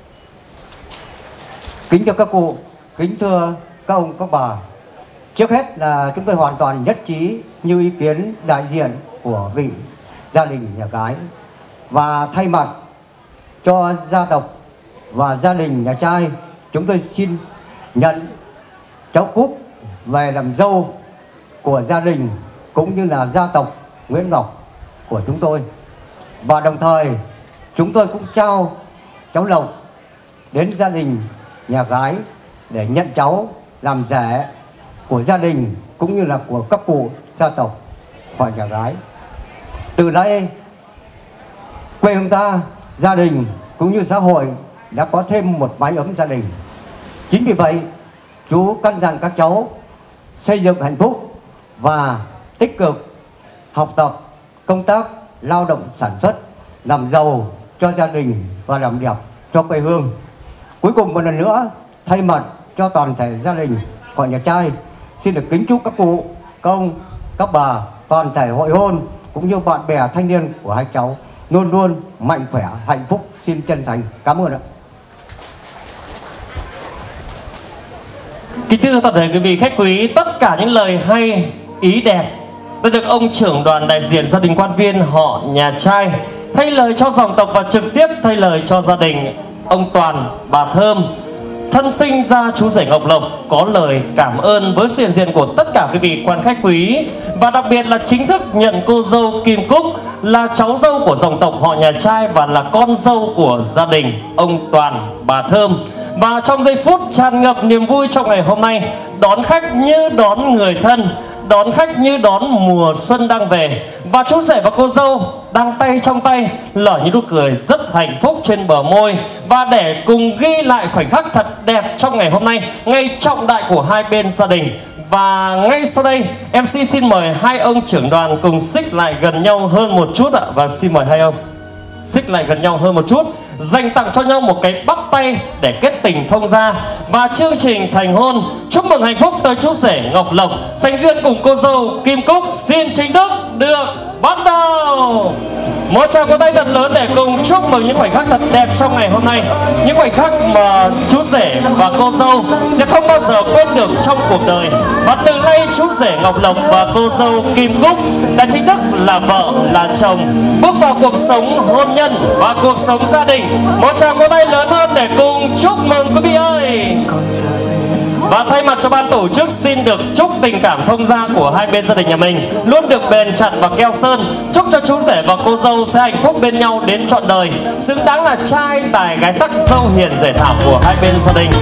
Kính thưa các cụ, kính thưa các ông, các bà, trước hết là chúng tôi hoàn toàn nhất trí như ý kiến đại diện của vị gia đình nhà gái, và thay mặt cho gia tộc và gia đình nhà trai, chúng tôi xin nhận cháu Cúc về làm dâu của gia đình cũng như là gia tộc Nguyễn Ngọc của chúng tôi. Và đồng thời chúng tôi cũng trao cháu Lộc đến gia đình nhà gái để nhận cháu làm rể của gia đình cũng như là của các cụ gia tộc họ nhà gái. Từ đây quê hương ta, gia đình cũng như xã hội đã có thêm một mái ấm gia đình. Chính vì vậy chú căn dặn các cháu xây dựng hạnh phúc và tích cực học tập, công tác, lao động sản xuất, làm giàu cho gia đình và làm đẹp cho quê hương. Cuối cùng một lần nữa, thay mặt cho toàn thể gia đình họ nhà trai, xin được kính chúc các cụ, các ông, các bà, toàn thể hội hôn cũng như bạn bè thanh niên của hai cháu luôn luôn mạnh khỏe, hạnh phúc. Xin chân thành cảm ơn ạ. Kính thưa toàn thể quý vị khách quý, tất cả những lời hay, ý đẹp đã được ông trưởng đoàn đại diện gia đình quan viên họ nhà trai thay lời cho dòng tộc và trực tiếp thay lời cho gia đình ông Toàn, bà Thơm thân sinh ra chú rể Ngọc Lộc có lời cảm ơn với sự hiện diện của tất cả quý vị quan khách quý, và đặc biệt là chính thức nhận cô dâu Kim Cúc là cháu dâu của dòng tộc họ nhà trai và là con dâu của gia đình ông Toàn, bà Thơm. Và trong giây phút tràn ngập niềm vui trong ngày hôm nay, đón khách như đón người thân, đón khách như đón mùa xuân đang về, và chú rể và cô dâu đang tay trong tay lở những nụ cười rất hạnh phúc trên bờ môi. Và để cùng ghi lại khoảnh khắc thật đẹp trong ngày hôm nay, ngày trọng đại của hai bên gia đình, và ngay sau đây MC xin mời hai ông trưởng đoàn cùng xích lại gần nhau hơn một chút ạ. Và xin mời hai ông xích lại gần nhau hơn một chút, dành tặng cho nhau một cái bắt tay để kết tình thông gia. Và chương trình thành hôn chúc mừng hạnh phúc tới chú rể Ngọc Lộc sánh duyên cùng cô dâu Kim Cúc xin chính thức được bắt đầu. Một tràng vỗ tay thật lớn để cùng chúc mừng những khoảnh khắc thật đẹp trong ngày hôm nay. Những khoảnh khắc mà chú rể và cô dâu sẽ không bao giờ quên được trong cuộc đời. Và từ nay chú rể Ngọc Lộc và cô dâu Kim Cúc đã chính thức là vợ, là chồng, bước vào cuộc sống hôn nhân và cuộc sống gia đình. Một tràng vỗ tay lớn hơn để cùng chúc mừng quý vị ơi. Và thay mặt cho ban tổ chức xin được chúc tình cảm thông gia của hai bên gia đình nhà mình luôn được bền chặt và keo sơn. Chúc cho chú rể và cô dâu sẽ hạnh phúc bên nhau đến trọn đời, xứng đáng là trai tài gái sắc, dâu hiền rể thảo của hai bên gia đình.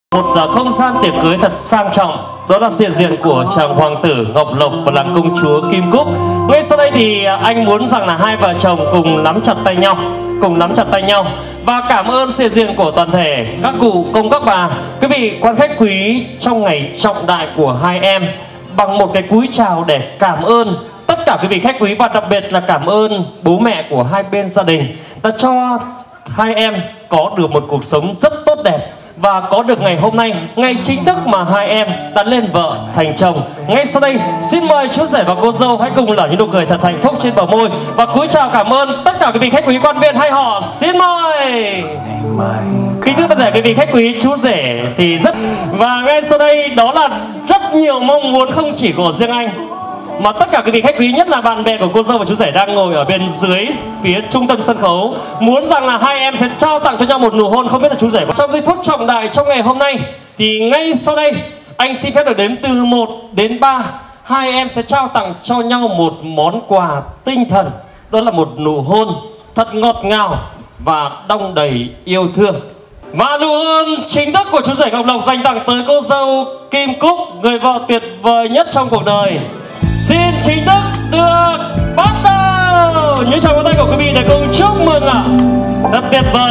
Một không gian tiệc cưới thật sang trọng, đó là hiện diện của chàng hoàng tử Ngọc Lộc và nàng công chúa Kim Cúc. Ngay sau đây thì anh muốn rằng là hai vợ chồng cùng nắm chặt tay nhau, và cảm ơn sự hiện diện của toàn thể các cụ công các bà, quý vị quan khách quý trong ngày trọng đại của hai em bằng một cái cúi chào để cảm ơn tất cả quý vị khách quý, và đặc biệt là cảm ơn bố mẹ của hai bên gia đình đã cho hai em có được một cuộc sống rất tốt đẹp và có được ngày hôm nay, ngày chính thức mà hai em đã lên vợ thành chồng. Ngay sau đây xin mời chú rể và cô dâu hãy cùng nở những nụ cười thật hạnh phúc trên bờ môi và cúi chào cảm ơn tất cả quý vị khách quý quan viên hai họ. Xin mời. Kính thưa tất cả quý vị khách quý, chú rể thì và ngay sau đây đó là rất nhiều mong muốn không chỉ của riêng anh mà tất cả quý vị khách quý, nhất là bạn bè của cô dâu và chú rể đang ngồi ở bên dưới phía trung tâm sân khấu, muốn rằng là hai em sẽ trao tặng cho nhau một nụ hôn. Không biết là chú rể trong giây phút trọng đại trong ngày hôm nay thì ngay sau đây anh xin phép được đếm từ 1 đến 3, hai em sẽ trao tặng cho nhau một món quà tinh thần, đó là một nụ hôn thật ngọt ngào và đong đầy yêu thương. Và nụ hôn chính thức của chú rể Ngọc Lộc dành tặng tới cô dâu Kim Cúc, người vợ tuyệt vời nhất trong cuộc đời, xin chính thức được bắt đầu. Những tràng vỗ tay của quý vị để cùng chúc mừng ạ. Rất tuyệt vời.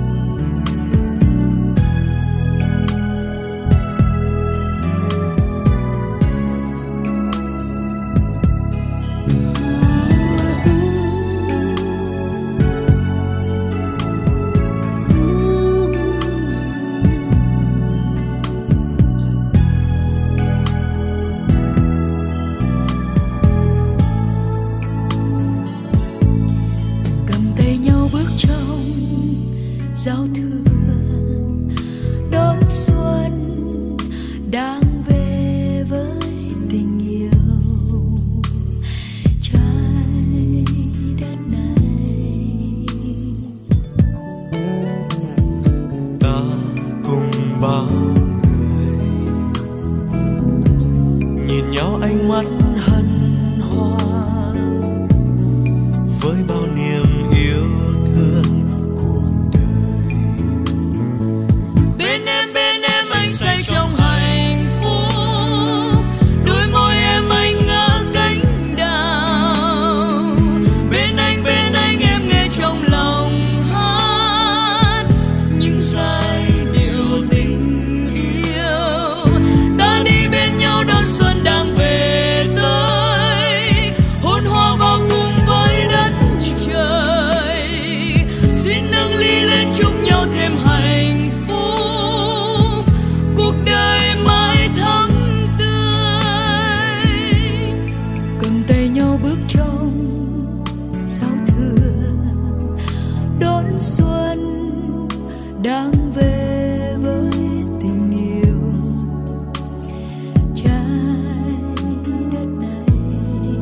giao thừa đón xuân đang về với tình yêu trái đất này. Ta cùng bao người nhìn nhau ánh mắt hân hoan với bao niềm yêu thương. Bên em anh say trong hạnh phúc, đôi môi em anh ngỡ cánh đào. Bên anh em nghe trong lòng hát những giai điệu tình yêu. Ta đi bên nhau đón xuân đang về tới, hôn hoa vào cùng với đất trời. Xin nâng ly lên chúc nhau thêm hạnh phúc, cuộc đời mãi thắm tươi. Cầm tay nhau bước trong giao thừa đón xuân đang về với tình yêu trái đất này.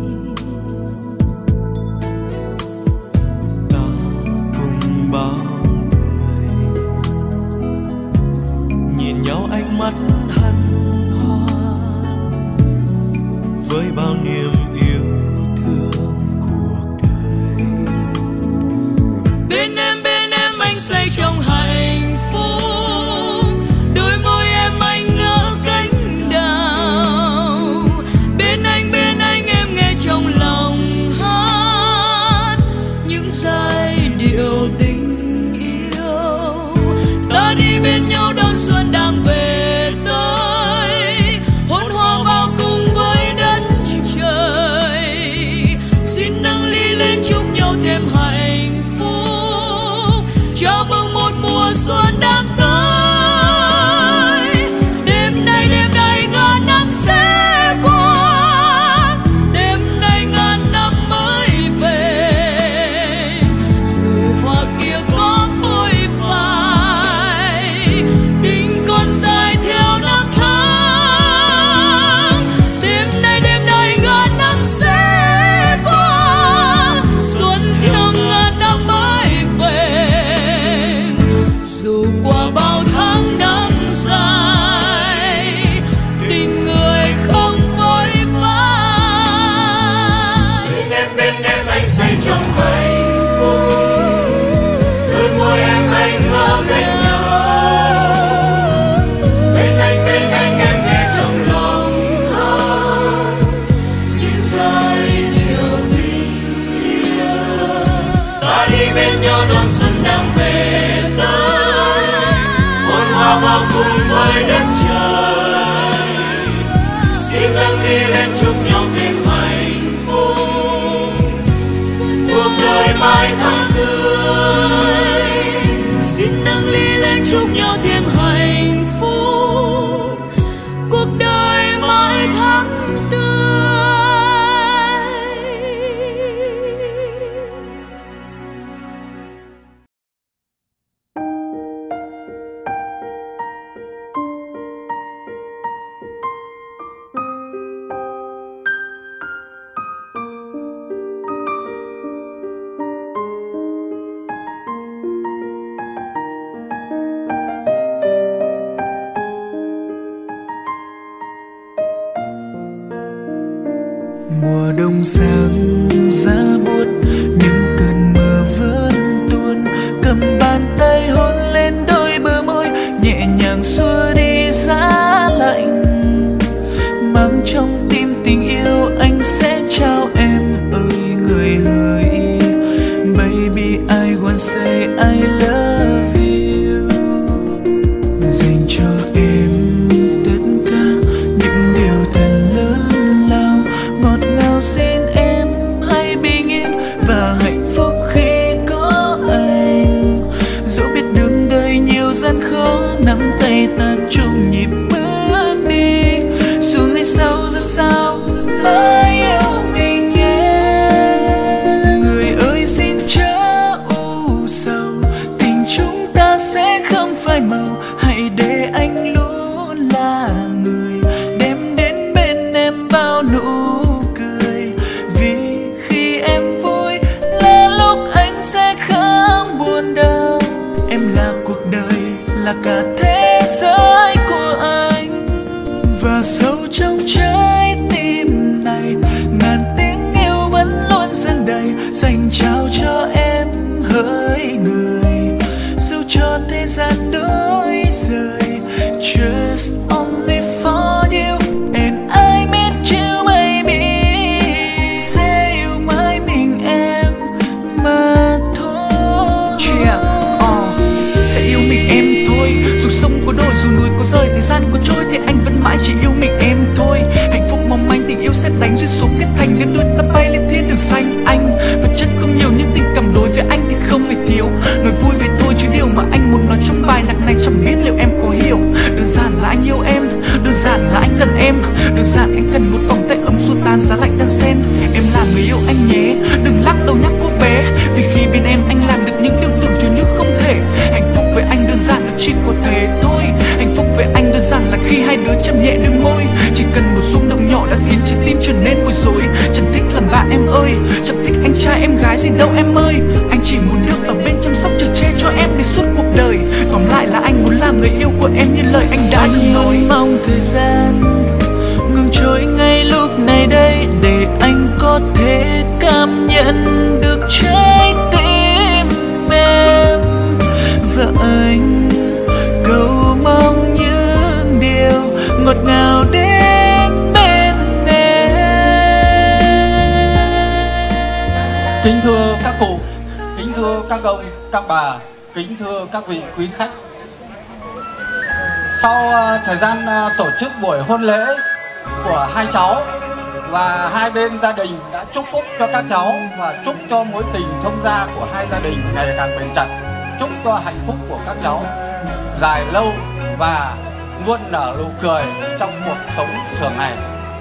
Ta cùng bao nhìn nhau ánh mắt hân hoan với bao niềm yêu thương cuộc đời. Bên em anh say trong hạnh phúc, đôi môi em anh ngỡ cánh đào. Bên anh em nghe trong lòng hát những giai điệu tình yêu. Ta đi bên nhau đón xuân đang về tới, hôn hoa vào cùng với đất trời. Xin nâng ly lên chúc nhau thêm hạnh phúc, chào mừng một mùa xuân đang tới. Đêm nay ngàn năm sẽ qua, đêm nay ngàn năm mới về. Rồi hoa kia có phôi phai, tình còn dài theo năm tháng. Đêm nay ngàn năm sẽ qua, xuân theo ngàn năm mới về. Dù qua bao tháng năm dài, tình người không phôi phai. Bên em anh say trong hạnh phúc, đôi môi em anh ngỡ cánh đào. nơi đất trời. Xin nâng đi lên chúc nhau thêm hạnh phúc, cuộc đời mãi thắm tươi. Xin nâng ly lên chúc nhau thêm hạnh phúc, cuộc đời mãi thắm tươi. Mùa đông sang giá buốt, những cơn mưa vẫn tuôn, cầm bàn tay hôn lên đôi bờ môi, nhẹ nhàng xua đi giá lạnh. Mang trong tim tình yêu anh sẽ trao em ơi người hỡi. Baby I wanna say I love you, dành cho em tất cả những điều thật lớn lao, ngọt ngào xin em hãy bình yên và hạnh phúc khi có anh. Dẫu biết đường đời nhiều gian khó, nắm tay ta chung nhịp bước đi xuống ngày sau ra sao mới yêu mình em. Người ơi xin chớ u sầu, tình chúng ta sẽ không phai màu. Hãy để anh luôn là người đem đến bên em bao nụ cười, vì khi em vui là lúc anh sẽ không buồn đâu. Em là cuộc đời, là cả thế giới của anh, và sâu trong trái tim này ngàn tiếng yêu vẫn luôn dâng đầy, dành trao cho em hỡi người, dù cho thế gian đổi rời. Just only for you and I miss you baby. Sẽ yêu mãi mình em mà thôi. Sẽ yêu mình em thôi, dù sông có đổi dù núi có rơi, thời gian có trôi thì anh vẫn mãi chỉ yêu mình em thôi. Hạnh phúc mong manh tình yêu sẽ đánh duyên số kết thành, nên đôi ta bay lên thiên đường xanh. Anh vật chất không nhiều nhưng tình cảm đối với anh thì không hề thiếu. Nói vui vậy thôi chứ điều mà anh muốn nói trong bài nhạc này chẳng biết liệu em có hiểu. Đơn giản là anh yêu em, đơn giản là anh cần em, đơn giản anh cần một vòng tay ấm xua tan giá lạnh đan xen. Em là người yêu anh nhé, đừng lắc đầu nhắc cô bé, vì khi bên em anh làm được những điều tưởng chừng như không thể. Hạnh phúc với anh đơn giản là chỉ có thế thôi. Hạnh phúc với anh đơn giản là khi hai đứa chạm nhẹ đôi môi, chỉ cần một xung động nhỏ đã khiến trái tim trở nên bối rối. Chẳng thích làm bạn em ơi, chẳng thích anh trai em gái gì đâu em ơi. Anh chỉ muốn được ở bên chăm sóc chở che cho em đến suốt cuộc đời. Tóm lại là anh muốn làm người yêu của em như lời anh đã từng nói. Mong thời gian ngừng trôi ngay lúc này đây, để anh có thể cảm nhận được trái tim em. Và anh cầu mong những điều ngọt ngào đến bên em. Kính thưa các cụ, kính thưa các ông, các bà, kính thưa các vị quý khách. Sau thời gian tổ chức buổi hôn lễ của hai cháu, và hai bên gia đình đã chúc phúc cho các cháu và chúc cho mối tình thông gia của hai gia đình ngày càng bền chặt, chúc cho hạnh phúc của các cháu dài lâu và luôn nở nụ cười trong cuộc sống thường ngày.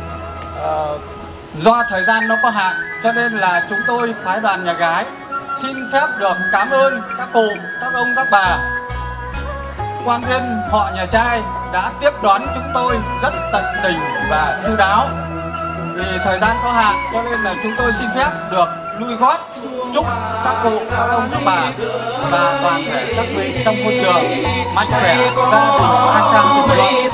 Do thời gian nó có hạn cho nên là chúng tôi phái đoàn nhà gái xin phép được cảm ơn các cụ, các ông, các bà, quan viên họ nhà trai đã tiếp đón chúng tôi rất tận tình và chu đáo. Vì thời gian có hạn cho nên là chúng tôi xin phép được lui gót chúc các cụ, các ông, các bà và toàn thể các vị trong môi trường mạnh khỏe, gia đình an khang thịnh vượng.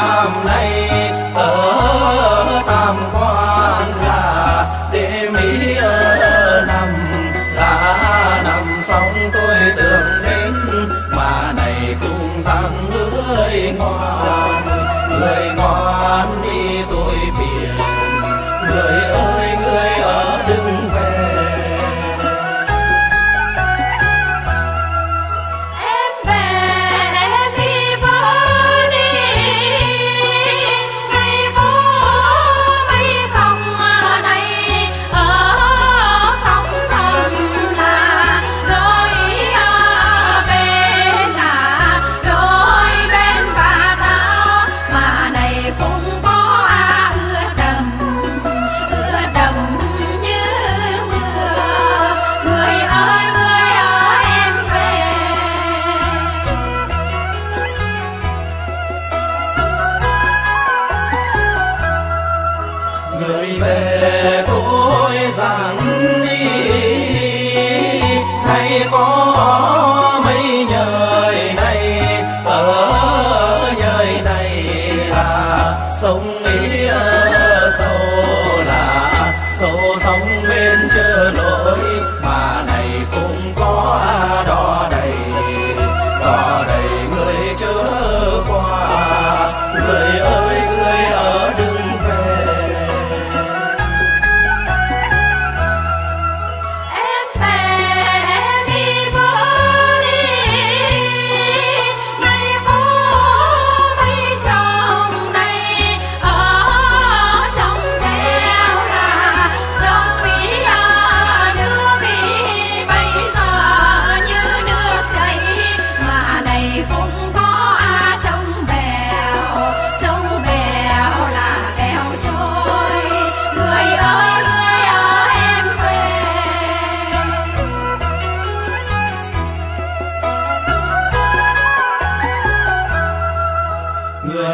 Ở Tam Quan là để Mỹ nằm, là nằm xong tôi tưởng đến mà này cũng rằng người ngoan đi tôi phiền, người ơi người ở đừng về. Em về em đi với đi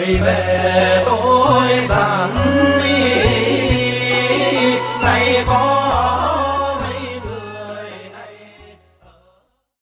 đời về tôi dặn đi này có